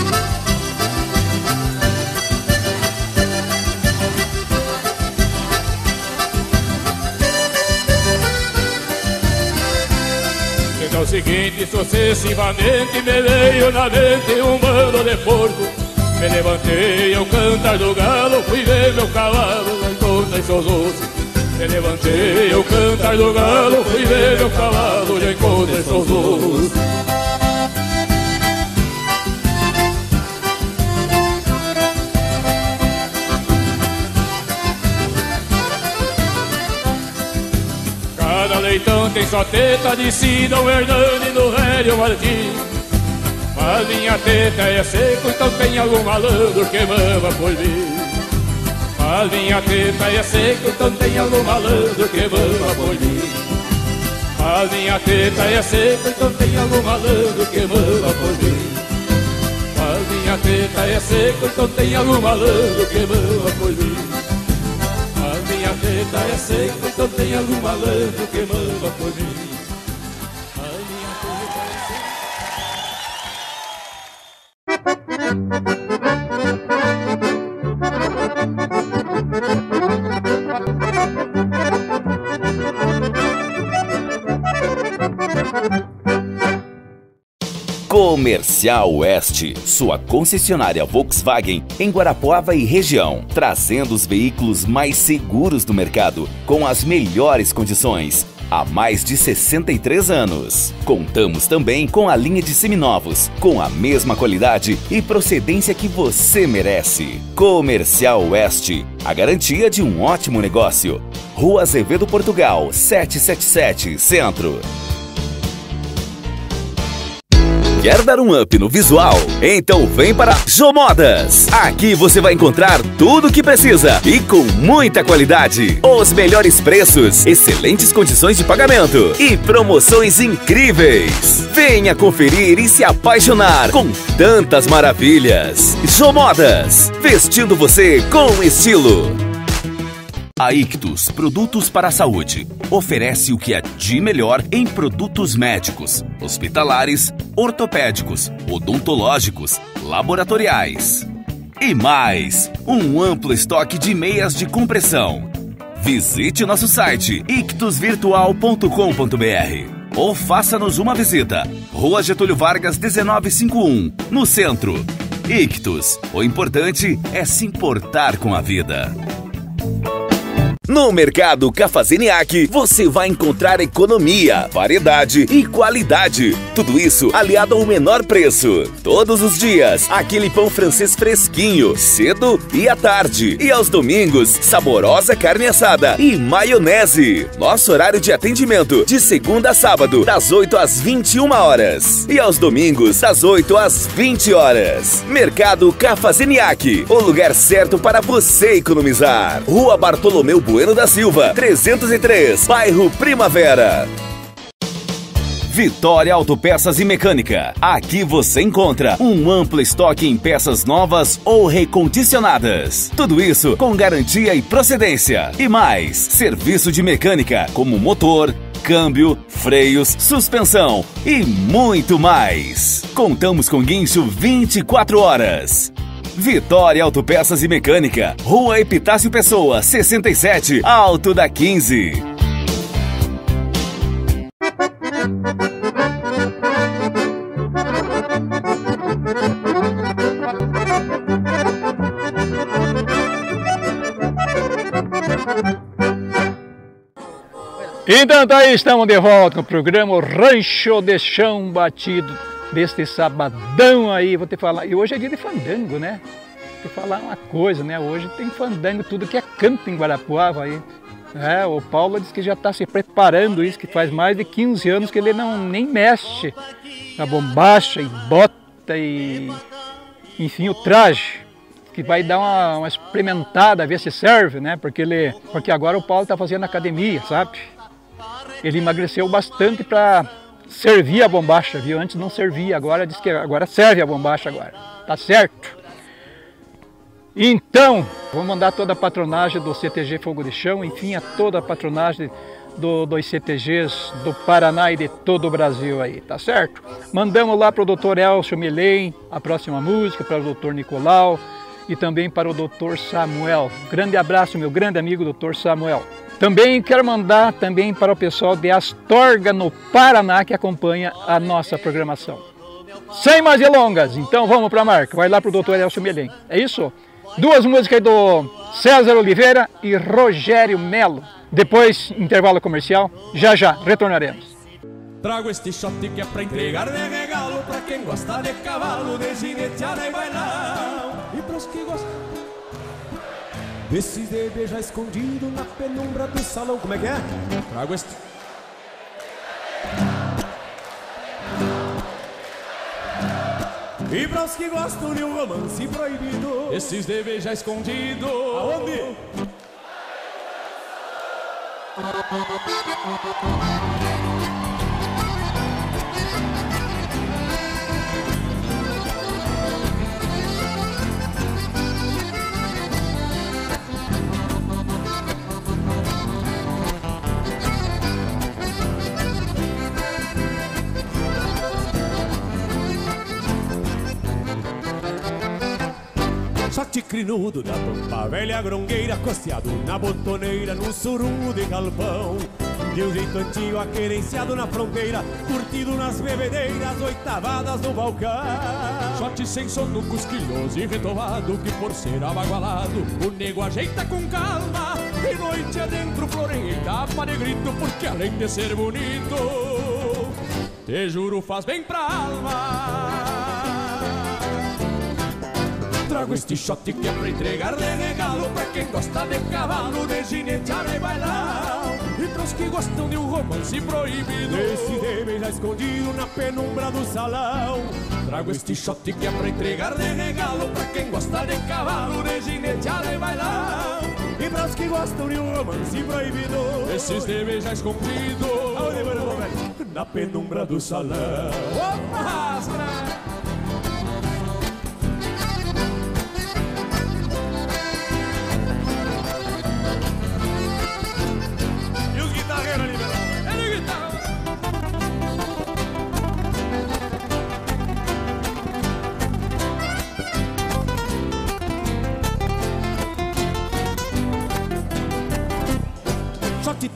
No seguinte, sucessivamente, me veio na mente um bando de porco. Me levantei ao cantar do galo, fui ver meu cavalo, encontrei seus ossos. Me levantei ao cantar do galo, fui ver meu cavalo, encontrei seus ossos. Leitão tem só teta de Sidão Hernani do velho Martim. Mas minha teta é seco, então tem algum malandro que mama por mim. Mas minha teta é seco, então tem algum malandro que mama por mim. Mas minha teta é seco, então tem algum malandro que mama por mim. Mas minha teta é seco, então tem algum malandro que mama por mim. Minha teta é seca, então tem algum malandro que manda por mim. A minha teta é Comercial Oeste, sua concessionária Volkswagen em Guarapuava e região, trazendo os veículos mais seguros do mercado, com as melhores condições, há mais de sessenta e três anos. Contamos também com a linha de seminovos, com a mesma qualidade e procedência que você merece. Comercial Oeste, a garantia de um ótimo negócio. Rua Azevedo Portugal, setecentos e setenta e sete, Centro. Quer dar um up no visual? Então vem para Jomodas! Aqui você vai encontrar tudo o que precisa e com muita qualidade. Os melhores preços, excelentes condições de pagamento e promoções incríveis. Venha conferir e se apaixonar com tantas maravilhas. Jomodas, vestindo você com estilo. A Ictus Produtos para a Saúde oferece o que é de melhor em produtos médicos, hospitalares, ortopédicos, odontológicos, laboratoriais. E mais, um amplo estoque de meias de compressão. Visite nosso site ictus virtual ponto com ponto br ou faça-nos uma visita. Rua Getúlio Vargas, dezenove cinquenta e um, no centro. Ictus, o importante é se importar com a vida. No Mercado Cafazeniac, você vai encontrar economia, variedade e qualidade. Tudo isso aliado ao menor preço. Todos os dias, aquele pão francês fresquinho, cedo e à tarde. E aos domingos, saborosa carne assada e maionese. Nosso horário de atendimento, de segunda a sábado, das oito às vinte e uma horas. E aos domingos, das oito às vinte horas. Mercado Cafazeniac, o lugar certo para você economizar. Rua Bartolomeu Bueno da Silva, trezentos e três, bairro Primavera. Vitória Autopeças e Mecânica. Aqui você encontra um amplo estoque em peças novas ou recondicionadas. Tudo isso com garantia e procedência. E mais, serviço de mecânica como motor, câmbio, freios, suspensão e muito mais. Contamos com guincho vinte e quatro horas. Vitória Autopeças e Mecânica, Rua Epitácio Pessoa, sessenta e sete, Alto da quinze. Então tá aí, estamos de volta com o programa Rancho de Chão Batido deste sabadão aí, vou te falar, e hoje é dia de fandango, né? Vou te falar uma coisa, né? Hoje tem fandango, tudo que é canto em Guarapuava aí. É, o Paulo disse que já está se preparando isso, que faz mais de quinze anos que ele não nem mexe a bombacha e bota e enfim o traje, que vai dar uma, uma experimentada, ver se serve, né? Porque ele, porque agora o Paulo está fazendo academia, sabe? Ele emagreceu bastante para servia a bombacha, viu? Antes não servia, agora diz que agora serve a bombacha agora. Tá certo? Então, vou mandar toda a patronagem do C T G Fogo de Chão, enfim, a toda a patronagem do, dos C T Gs do Paraná e de todo o Brasil aí, tá certo? Mandamos lá para o doutor Elcio Milém a próxima música, para o doutor Nicolau e também para o doutor Samuel. Grande abraço, meu grande amigo doutor Samuel. Também quero mandar também para o pessoal de Astorga, no Paraná, que acompanha a nossa programação. Sem mais delongas, então vamos para a marca. Vai lá para o doutor Elcio Milém. É isso? Duas músicas do César Oliveira e Rogério Melo. Depois, intervalo comercial, já já retornaremos. Trago este shot que é pra entregar de regalo pra quem gosta de cavalo, de gineteada e bailão. E pros que gostam desses de beijar escondido na penumbra do salão. Como é que é? Trago este... E pros que gostam de um romance proibido, esses de beijar escondido. Aonde? Shot crinudo da pampa velha grongueira, costeado na botoneira, num surungo de galpão. De um jeito antigo, aquerenciado na fronteira, curtido nas bebedeiras, oitavadas no balcão. Shot sem sono, cusquilhoso e retovado, que por ser abagualado, o nego ajeita com calma. E noite adentro, floreia e tapa de grito, porque além de ser bonito, te juro faz bem pra alma. Trago este shot que é pra entregar de regalo pra quem gosta de cavalo, de gineteada e bailão. E pros que gostam de um romance proibido, esse de beijar escondido na penumbra do salão. Trago este shot que é pra entregar de regalo pra quem gosta de cavalo, de gineteada e bailão. E pros que gostam de um romance proibido, esses de beijar escondido na penumbra do salão. Opa, rasga!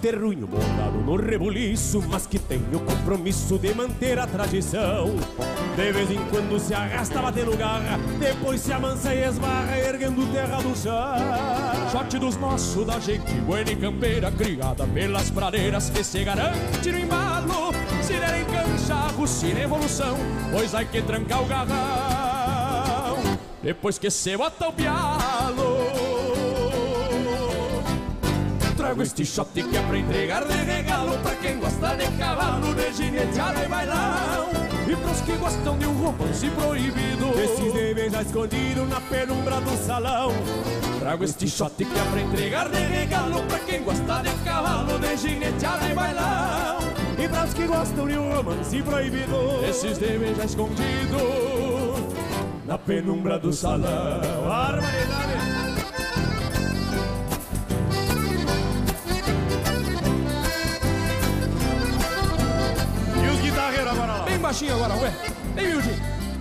terruinho montado no rebuliço, mas que tem o compromisso de manter a tradição. De vez em quando se arrasta batendo garra, depois se amansa e esbarra erguendo terra do chão. Shot dos nossos da gente buena e campeira, criada pelas pradeiras que se garante no embalo. Se derem cancharro, se na evolução, pois há que trancar o garrão depois que se bota o pialo. Trago este shot que é pra entregar de regalo pra quem gosta de cavalo, de gineteada e bailão, e pros que gostam de um romance proibido, esses de beijar escondido na penumbra do salão. Trago este shot que é pra entregar de regalo pra quem gosta de cavalo, de gineteada e bailão, e pros que gostam de um romance proibido, esses de beijar escondido na penumbra do salão. Barbaridade! Agora lá. Bem baixinho agora, ué. Bem miudinho.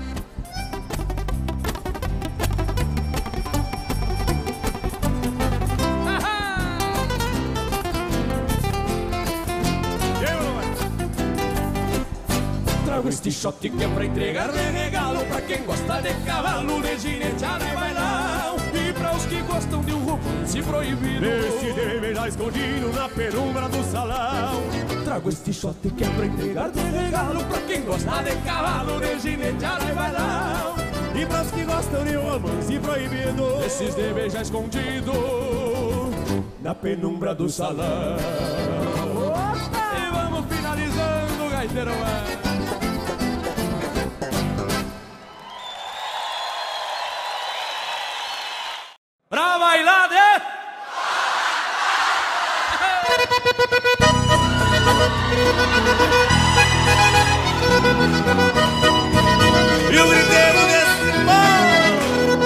Trago este shot que é pra entregar de regalo pra quem gosta de cavalo, de gineteada e bailão, e pra os que gostam de um romance proibido, esse de beijar escondido na penumbra do salão. Trago este shot que é pra entregar de regalo pra quem gosta de cavalo, de gineteada e bailão, e pros que gostam de romance proibido, esses de beijar escondido na penumbra do salão. Opa! E vamos finalizando, gaiteiro. Pra bailar de... E o griteiro desse povo.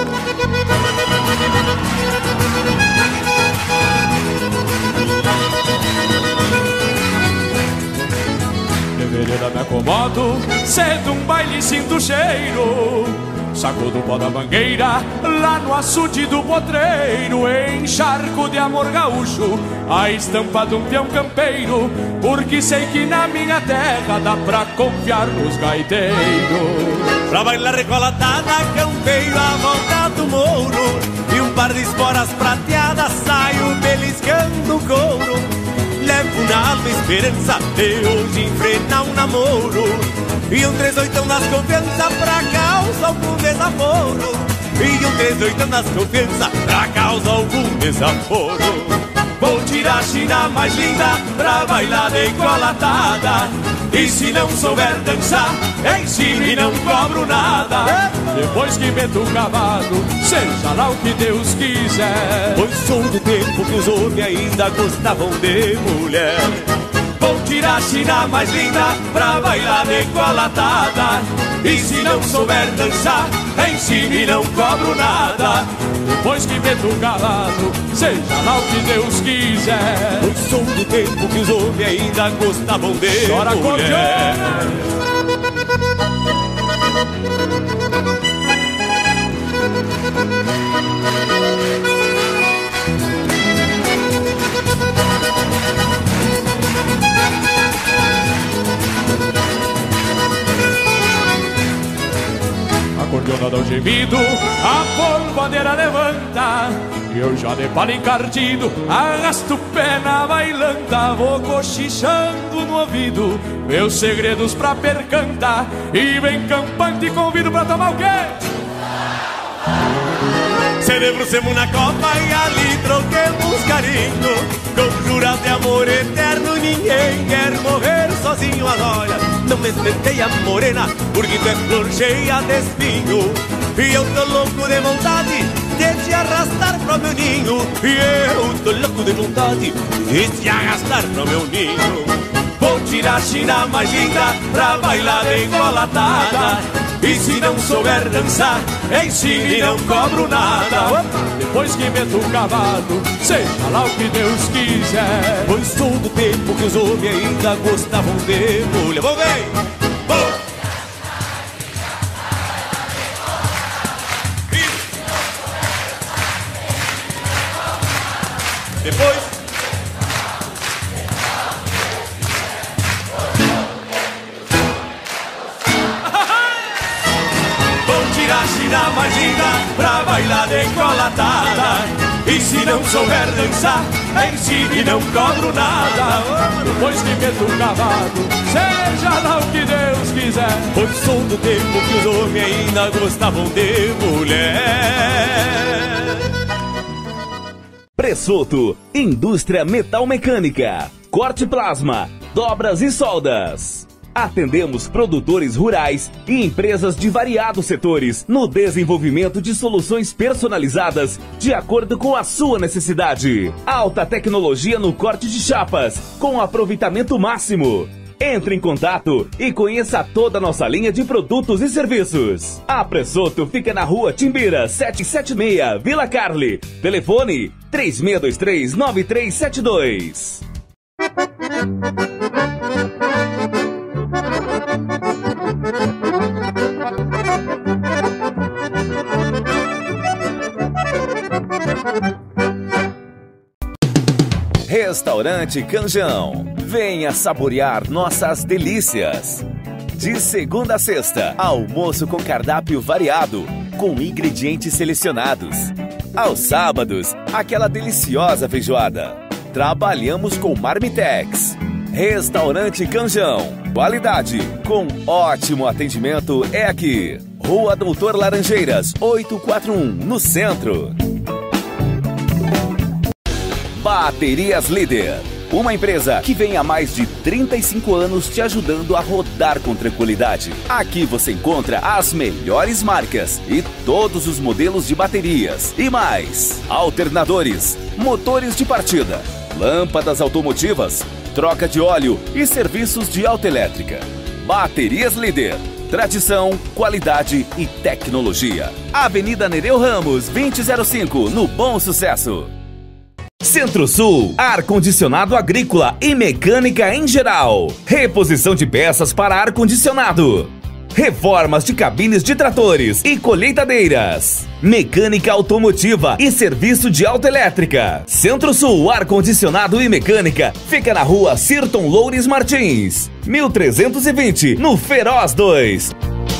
De vereda me acomodo, cedo um baile sinto o cheiro, sacudo o pó da mangueira, lá no açude do potreiro, encharco de amor gaúcho, a estampa de um peão campeiro, porque sei que na minha terra dá pra confiar nos gaiteiros. Pra bailar recolatada, campeiro à volta do mouro, e um par de esporas prateadas saio beliscando o couro. Levo na alma esperança de hoje enfrentar um namoro, e um três oitão nas confiança pra causa algum desaforo, e um três oitão nas confiança pra causa algum desaforo. Vou tirar a china mais linda pra bailar de colatada, e se não souber dançar, ensino e não cobro nada. Depois que meto o cavalo, seja lá o que Deus quiser, pois sou do tempo que os homens ainda gostavam de mulher. Vou tirar a china mais linda pra bailar de colatada, e se não souber dançar, ensino e não cobro nada. Depois que meto o cavalo, seja lá o que Deus quiser, pois sou do tempo que os homens ainda gostavam de chora mulher. Acordeonada ao gemido, a polvadeira levanta, e eu já de palo encardido arrasto o pé na bailanta. Vou cochichando no ouvido meus segredos pra percantar, e vem campante e convido pra tomar o quê? Celebramos na copa e ali troquemos carinho, com juras de amor eterno ninguém quer morrer sozinho. Agora não me tentei a morena, porque tu é flor cheia de espinho, e eu tô louco de vontade de te arrastar pro meu ninho, e eu tô louco de vontade de te arrastar pro meu ninho. Vou tirar a china mais linda pra bailar de colatada, e se não souber dançar, ensino e não cobro nada. Depois que meto o cavalo, seja lá o que Deus quiser, pois sou do tempo que os homens ainda gostavam de mulher. Vamos ver! Vamos! Depois Imagina, imagina, pra bailar decolatada. E se não souber dançar, ensine e não cobro nada. Depois que meto o cavalo, seja lá o que Deus quiser. Pois sou do tempo que os homens ainda gostavam de mulher. Pressoto, indústria metal mecânica, corte plasma, dobras e soldas. Atendemos produtores rurais e empresas de variados setores no desenvolvimento de soluções personalizadas de acordo com a sua necessidade. Alta tecnologia no corte de chapas, com aproveitamento máximo. Entre em contato e conheça toda a nossa linha de produtos e serviços. A Pressoto fica na rua Timbira, setecentos e setenta e seis, Vila Carli. Telefone três seis dois três, nove três sete dois. Restaurante Canjão. Venha saborear nossas delícias. De segunda a sexta, almoço com cardápio variado, com ingredientes selecionados. Aos sábados, aquela deliciosa feijoada. Trabalhamos com Marmitex. Restaurante Canjão. Qualidade com ótimo atendimento é aqui. Rua Doutor Laranjeiras, oitocentos e quarenta e um, no centro. Baterias Líder. Uma empresa que vem há mais de trinta e cinco anos te ajudando a rodar com tranquilidade. Aqui você encontra as melhores marcas e todos os modelos de baterias. E mais, alternadores, motores de partida, lâmpadas automotivas, troca de óleo e serviços de autoelétrica. Baterias Líder. Tradição, qualidade e tecnologia. Avenida Nereu Ramos, vinte zero cinco, no Bom Sucesso. Centro-Sul, ar-condicionado agrícola e mecânica em geral. Reposição de peças para ar-condicionado. Reformas de cabines de tratores e colheitadeiras. Mecânica automotiva e serviço de autoelétrica. Centro-Sul, ar-condicionado e mecânica. Fica na rua Sirton Loures Martins, mil trezentos e vinte, no Feroz dois.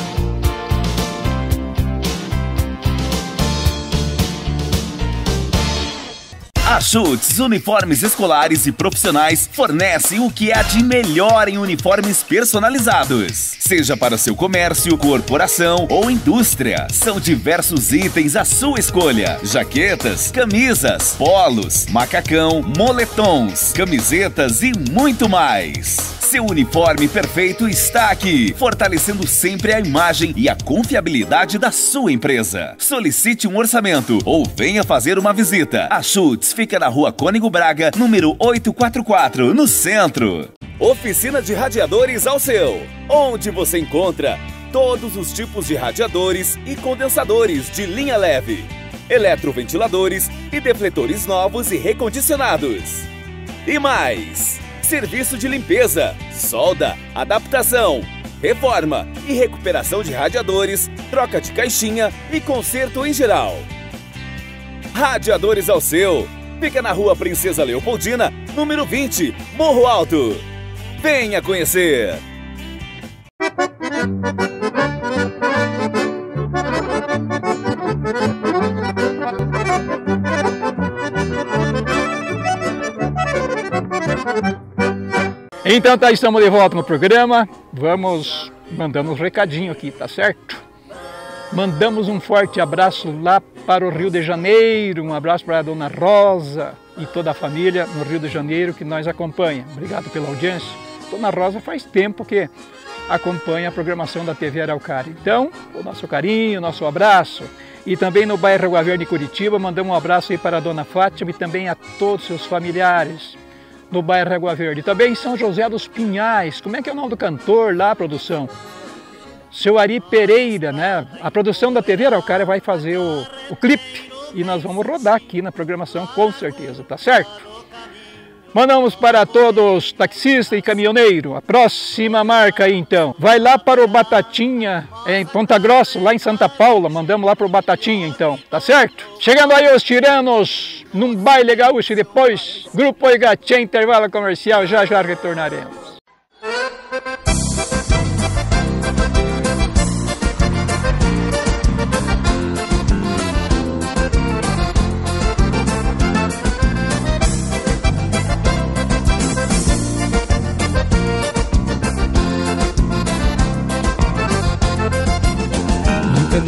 A Schutz Uniformes Escolares e Profissionais fornece o que há de melhor em uniformes personalizados. Seja para seu comércio, corporação ou indústria. São diversos itens à sua escolha. Jaquetas, camisas, polos, macacão, moletons, camisetas e muito mais. Seu uniforme perfeito está aqui, fortalecendo sempre a imagem e a confiabilidade da sua empresa. Solicite um orçamento ou venha fazer uma visita. A Schutz fica na rua Cônego Braga, número oitocentos e quarenta e quatro, no centro. Oficina de Radiadores Alceu, onde você encontra todos os tipos de radiadores e condensadores de linha leve, eletroventiladores e defletores novos e recondicionados. E mais, serviço de limpeza, solda, adaptação, reforma e recuperação de radiadores, troca de caixinha e conserto em geral. Radiadores Alceu. Fica na rua Princesa Leopoldina, número vinte, Morro Alto. Venha conhecer! Então tá, estamos de volta no programa. Vamos mandando um recadinho aqui, tá certo? Mandamos um forte abraço lá para o Rio de Janeiro, um abraço para a Dona Rosa e toda a família no Rio de Janeiro que nos acompanha. Obrigado pela audiência. Dona Rosa faz tempo que acompanha a programação da T V Araucária. Então, o nosso carinho, o nosso abraço. E também no bairro Água Verde, Curitiba, mandamos um abraço aí para a Dona Fátima e também a todos os seus familiares no bairro Água Verde. Também em São José dos Pinhais. Como é que é o nome do cantor lá, produção? Seu Ari Pereira, né? A produção da T V Araucária vai fazer o, o clipe e nós vamos rodar aqui na programação com certeza, tá certo? Mandamos para todos taxista e caminhoneiro. A próxima marca aí então, vai lá para o Batatinha, em Ponta Grossa, lá em Santa Paula, mandamos lá para o Batatinha então, tá certo? Chegando aí os tiranos num baile gaúcho e depois, Grupo Igatê, intervalo comercial, já já retornaremos.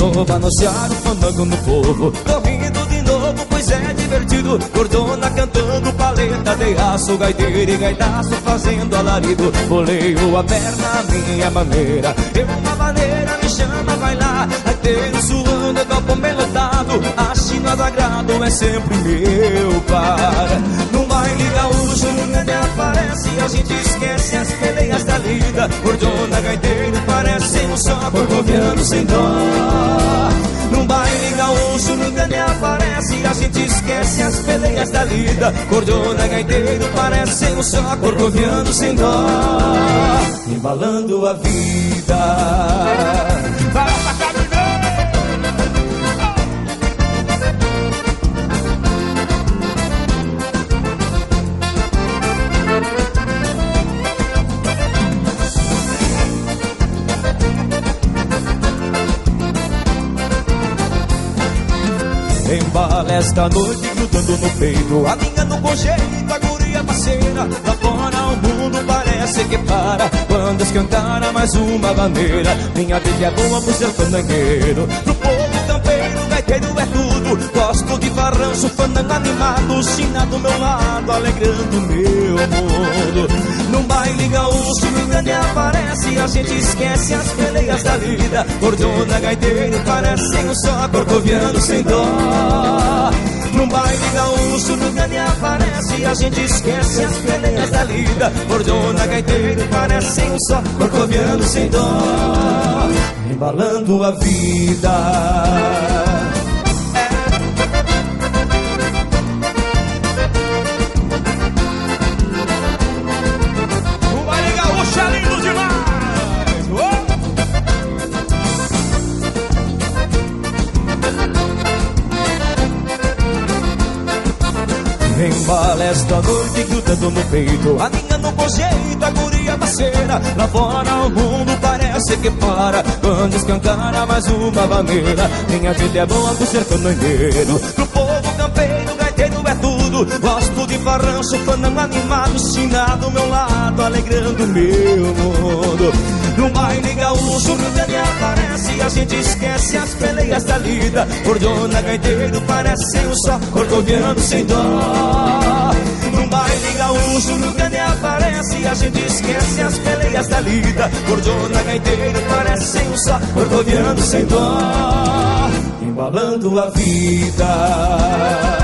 novo anunciar o fandango no povo. Tô rindo de novo, pois é divertido. Cordona cantando paleta de aço, gaiteiro e gaitaço fazendo alarido. Boleio a perna à minha maneira, eu uma maneira me chama, vai lá. Gaiteiro suando, copo melotado, a china do agrado é sempre meu par. No baile gaúcho ninguém aparece, a gente esquece as peleias da lida. Cordona, gaiteiro parece um só corcoviano sem dó. Num baile gaúcho ninguém aparece, a gente esquece as peleias da lida. Cordona, gaiteiro parece um só corcoviano sem dó, embalando a vida. Vai pra cá, embala esta noite grudando no peito, a minha no conjeito, a guria parceira. Lá fora o mundo parece que para quando escancara mais uma bandeira. Minha vida é boa por ser fandangueiro, pro povo campeiro, gaiteiro é tudo. Gosto de farranço, fandango animado, china do meu lado, alegrando o meu mundo. Num baile gaúcho ninguém aparece, a gente esquece as peleias da vida. Cordona, gaiteiro parecem um só corcoviano sem dó. Num baile gaúcho ninguém aparece, a gente esquece as peleias da lida. Cordona, gaiteiro parecem um só corcoviano sem dó, embalando a vida. Embala esta noite grudando no peito, a minha no conjeito, a guria parceira. Lá fora o mundo parece que para quando escancara mais uma bandeira. Minha vida é boa por ser fandangueiro, pro povo campeiro, gaiteiro é tudo. Gosto de farranço, fandango animado, china do meu lado, alegrando o meu mundo. No baile gaúcho ninguém aparece, a gente esquece as peleias da lida. Cordona, gaiteiro parecem um só corcoviano sem dó. No baile gaúcho ninguém aparece, a gente esquece as peleias da lida. Cordona, gaiteiro parecem um só corcoviano sem dó, embalando a vida.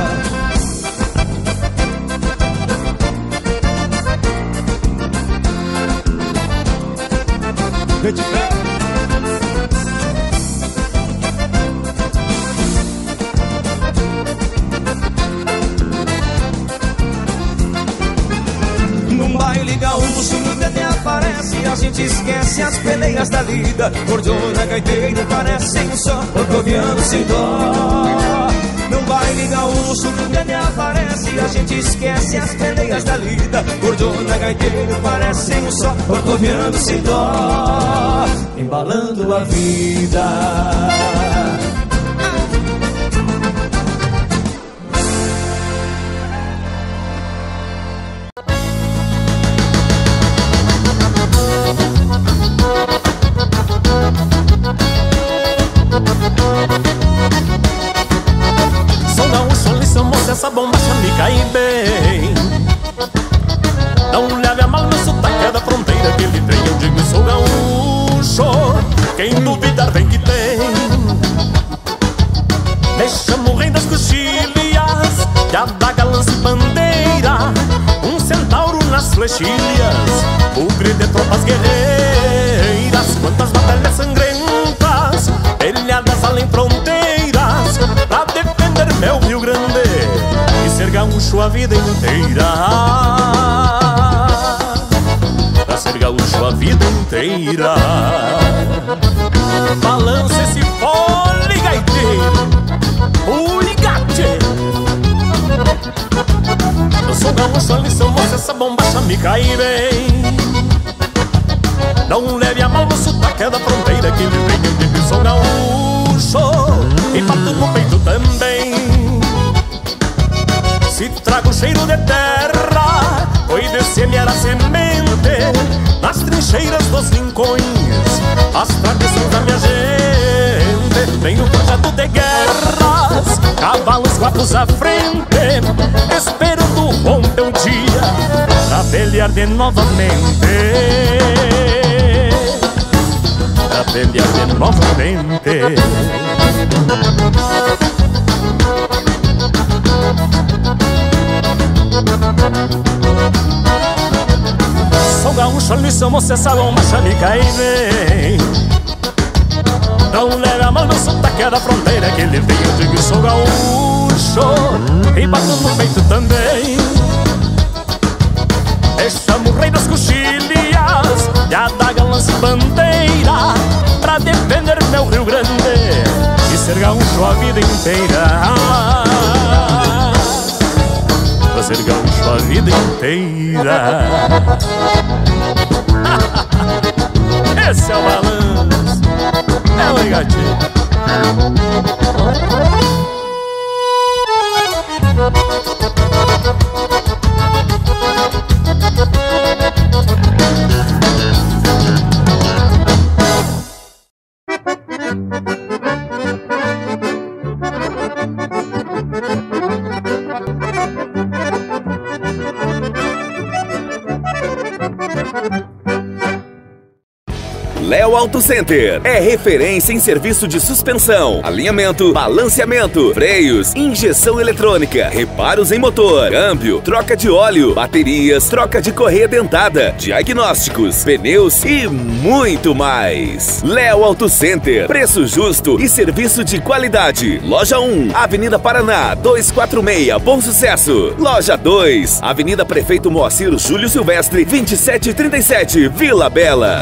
Num baile gaúcho ninguém aparece, a gente esquece as peleias da lida. Cordona, gaiteiro parecem um só corcoviano sem dó. Num baile gaúcho ninguém aparece, a gente esquece as peleias da lida. Cordona, gaiteiro parecem um só corcoviano sem dó, embalando a vida. Essa bombacha me cai bem. Não leve a mal meu sotaque é da fronteira, aquele trem eu digo sou gaúcho. Quem duvidar vem que tem. Me chamo rei das coxilhas, de adaga, lança e bandeira, um centauro nas flechilhas, bugre de tropas guerreiras. Quantas batalhas sangrentas, pelhadas além fronteiras, pra defender meu Rio Grande e ser gaúcho a vida inteira. Pra ser gaúcho a vida inteira. Balança esse fole, gaiteiro, ui, gate. Eu sou gaúcho, a lição, moça, essa bombacha me cai bem. Não leve a mal no sotaque é da fronteira, que me vem, eu digo sou gaúcho e bato no peito também. Se trago cheiro de terra, foi de semear a semente nas trincheiras dos rincões, as tradições da minha gente. sempre vem no projeto de guerras, cavalos quatros à frente, esperando romper um dia pra pelear de novamente, pra pelear de novamente. Sou gaúcho, ali somos essa loma, chamica e vem. Não leva mal no sotaque da fronteira que ele vem. Eu digo que sou gaúcho e bato no peito também. Me chamo o rei das coxilhas e a daga lance bandeira pra defender meu Rio Grande e ser gaúcho a vida inteira. Pra ser gaúcho a vida inteira. Esse é o balanço. É o gatinho. Léo Auto Center é referência em serviço de suspensão, alinhamento, balanceamento, freios, injeção eletrônica, reparos em motor, câmbio, troca de óleo, baterias, troca de correia dentada, diagnósticos, pneus e muito mais. Léo Auto Center, preço justo e serviço de qualidade. Loja um, Avenida Paraná, duzentos e quarenta e seis, Bom Sucesso. Loja dois, Avenida Prefeito Moacir Júlio Silvestre, vinte e sete trinta e sete, Vila Bela.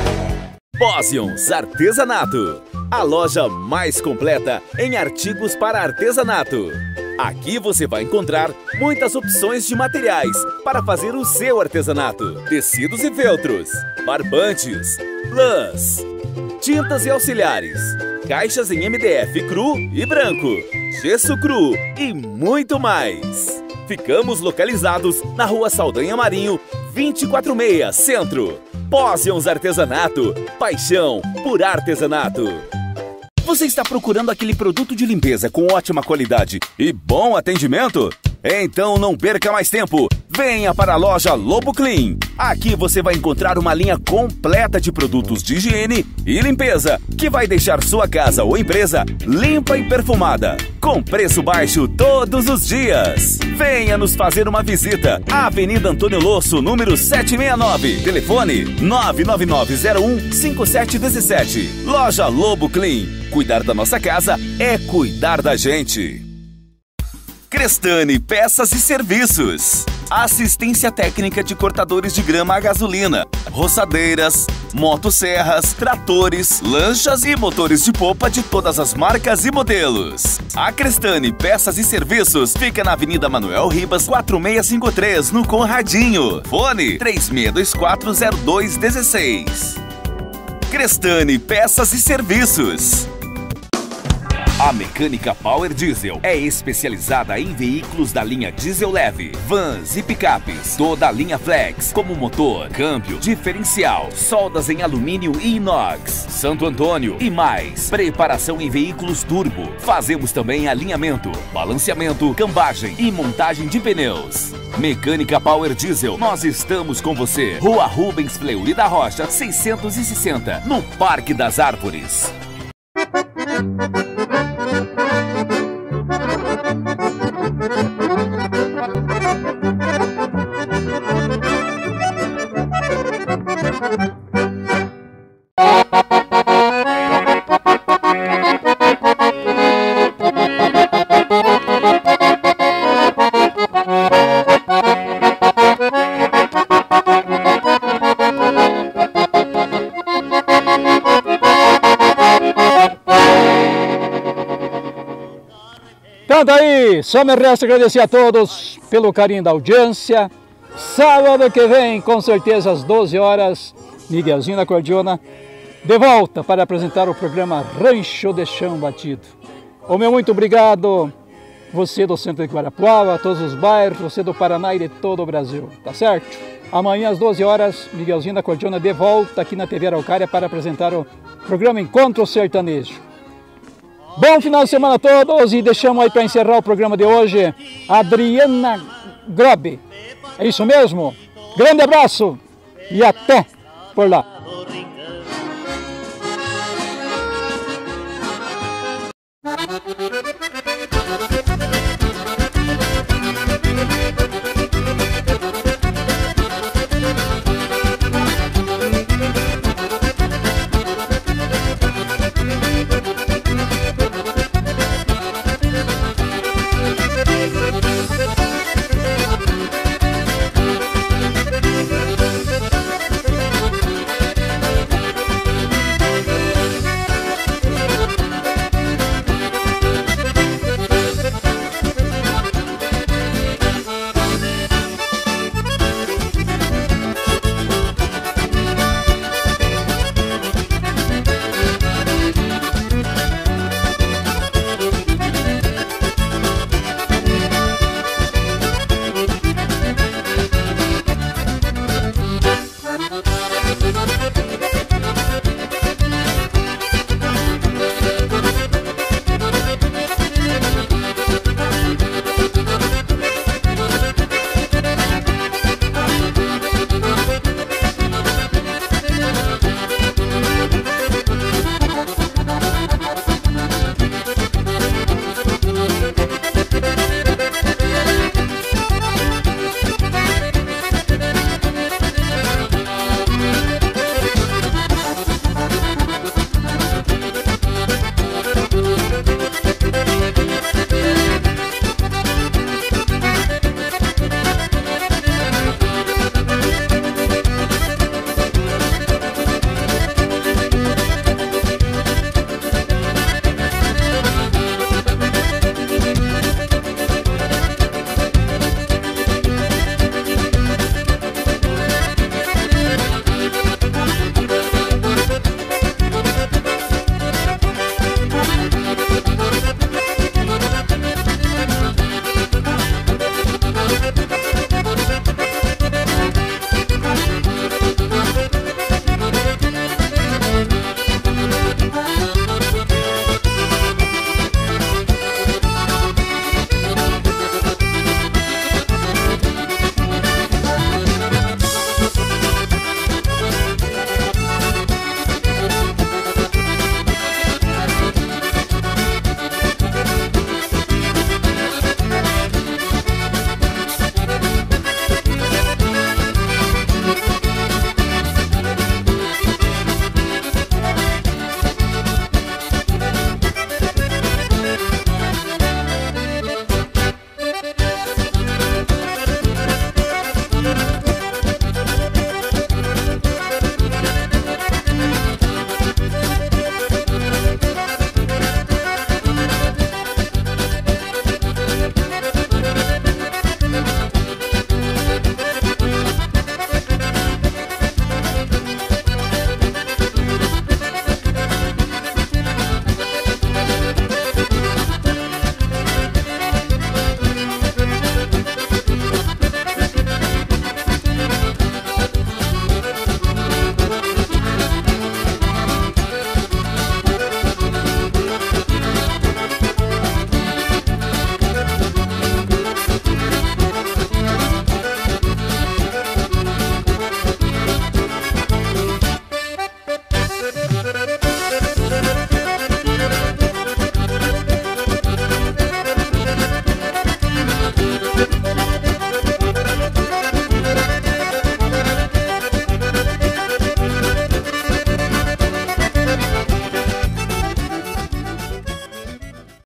Posions Artesanato, a loja mais completa em artigos para artesanato. Aqui você vai encontrar muitas opções de materiais para fazer o seu artesanato. Tecidos e feltros, barbantes, lãs, tintas e auxiliares, caixas em M D F cru e branco, gesso cru e muito mais. Ficamos localizados na Rua Saldanha Marinho, vinte e quatro seis, Centro. Posions Artesanato, paixão por artesanato. Você está procurando aquele produto de limpeza com ótima qualidade e bom atendimento? Então não perca mais tempo. Venha para a loja Lobo Clean. Aqui você vai encontrar uma linha completa de produtos de higiene e limpeza que vai deixar sua casa ou empresa limpa e perfumada, com preço baixo todos os dias. Venha nos fazer uma visita. Avenida Antônio Losso, número setecentos e sessenta e nove. Telefone nove nove nove zero um cinco sete um sete. Loja Lobo Clean. Cuidar da nossa casa é cuidar da gente. Crestani Peças e Serviços. Assistência técnica de cortadores de grama a gasolina, roçadeiras, motosserras, tratores, lanchas e motores de popa de todas as marcas e modelos. A Crestani Peças e Serviços fica na Avenida Manuel Ribas, quatro seis cinco três, no Conradinho. Fone três seis dois quatro zero dois um seis. Crestani Peças e Serviços. A Mecânica Power Diesel é especializada em veículos da linha diesel leve, vans e picapes, toda a linha flex, como motor, câmbio, diferencial, soldas em alumínio e inox, Santo Antônio e mais. Preparação em veículos turbo. Fazemos também alinhamento, balanceamento, cambagem e montagem de pneus. Mecânica Power Diesel, nós estamos com você. Rua Rubens Fleury da Rocha, seiscentos e sessenta, no Parque das Árvores. Então daí, só me resta agradecer a todos pelo carinho da audiência. Sábado que vem, com certeza às doze horas, Miguelzinho da Cordiona, de volta para apresentar o programa Rancho de Chão Batido. O meu muito obrigado, você do centro de Guarapuava, todos os bairros, você do Paraná e de todo o Brasil, tá certo? Amanhã às doze horas, Miguelzinho da Cordiona de volta aqui na T V Araucária para apresentar o programa Encontro Sertanejo. Bom final de semana a todos e deixamos aí para encerrar o programa de hoje a Adriana Grobe. É isso mesmo? Grande abraço e até por lá. Thank you.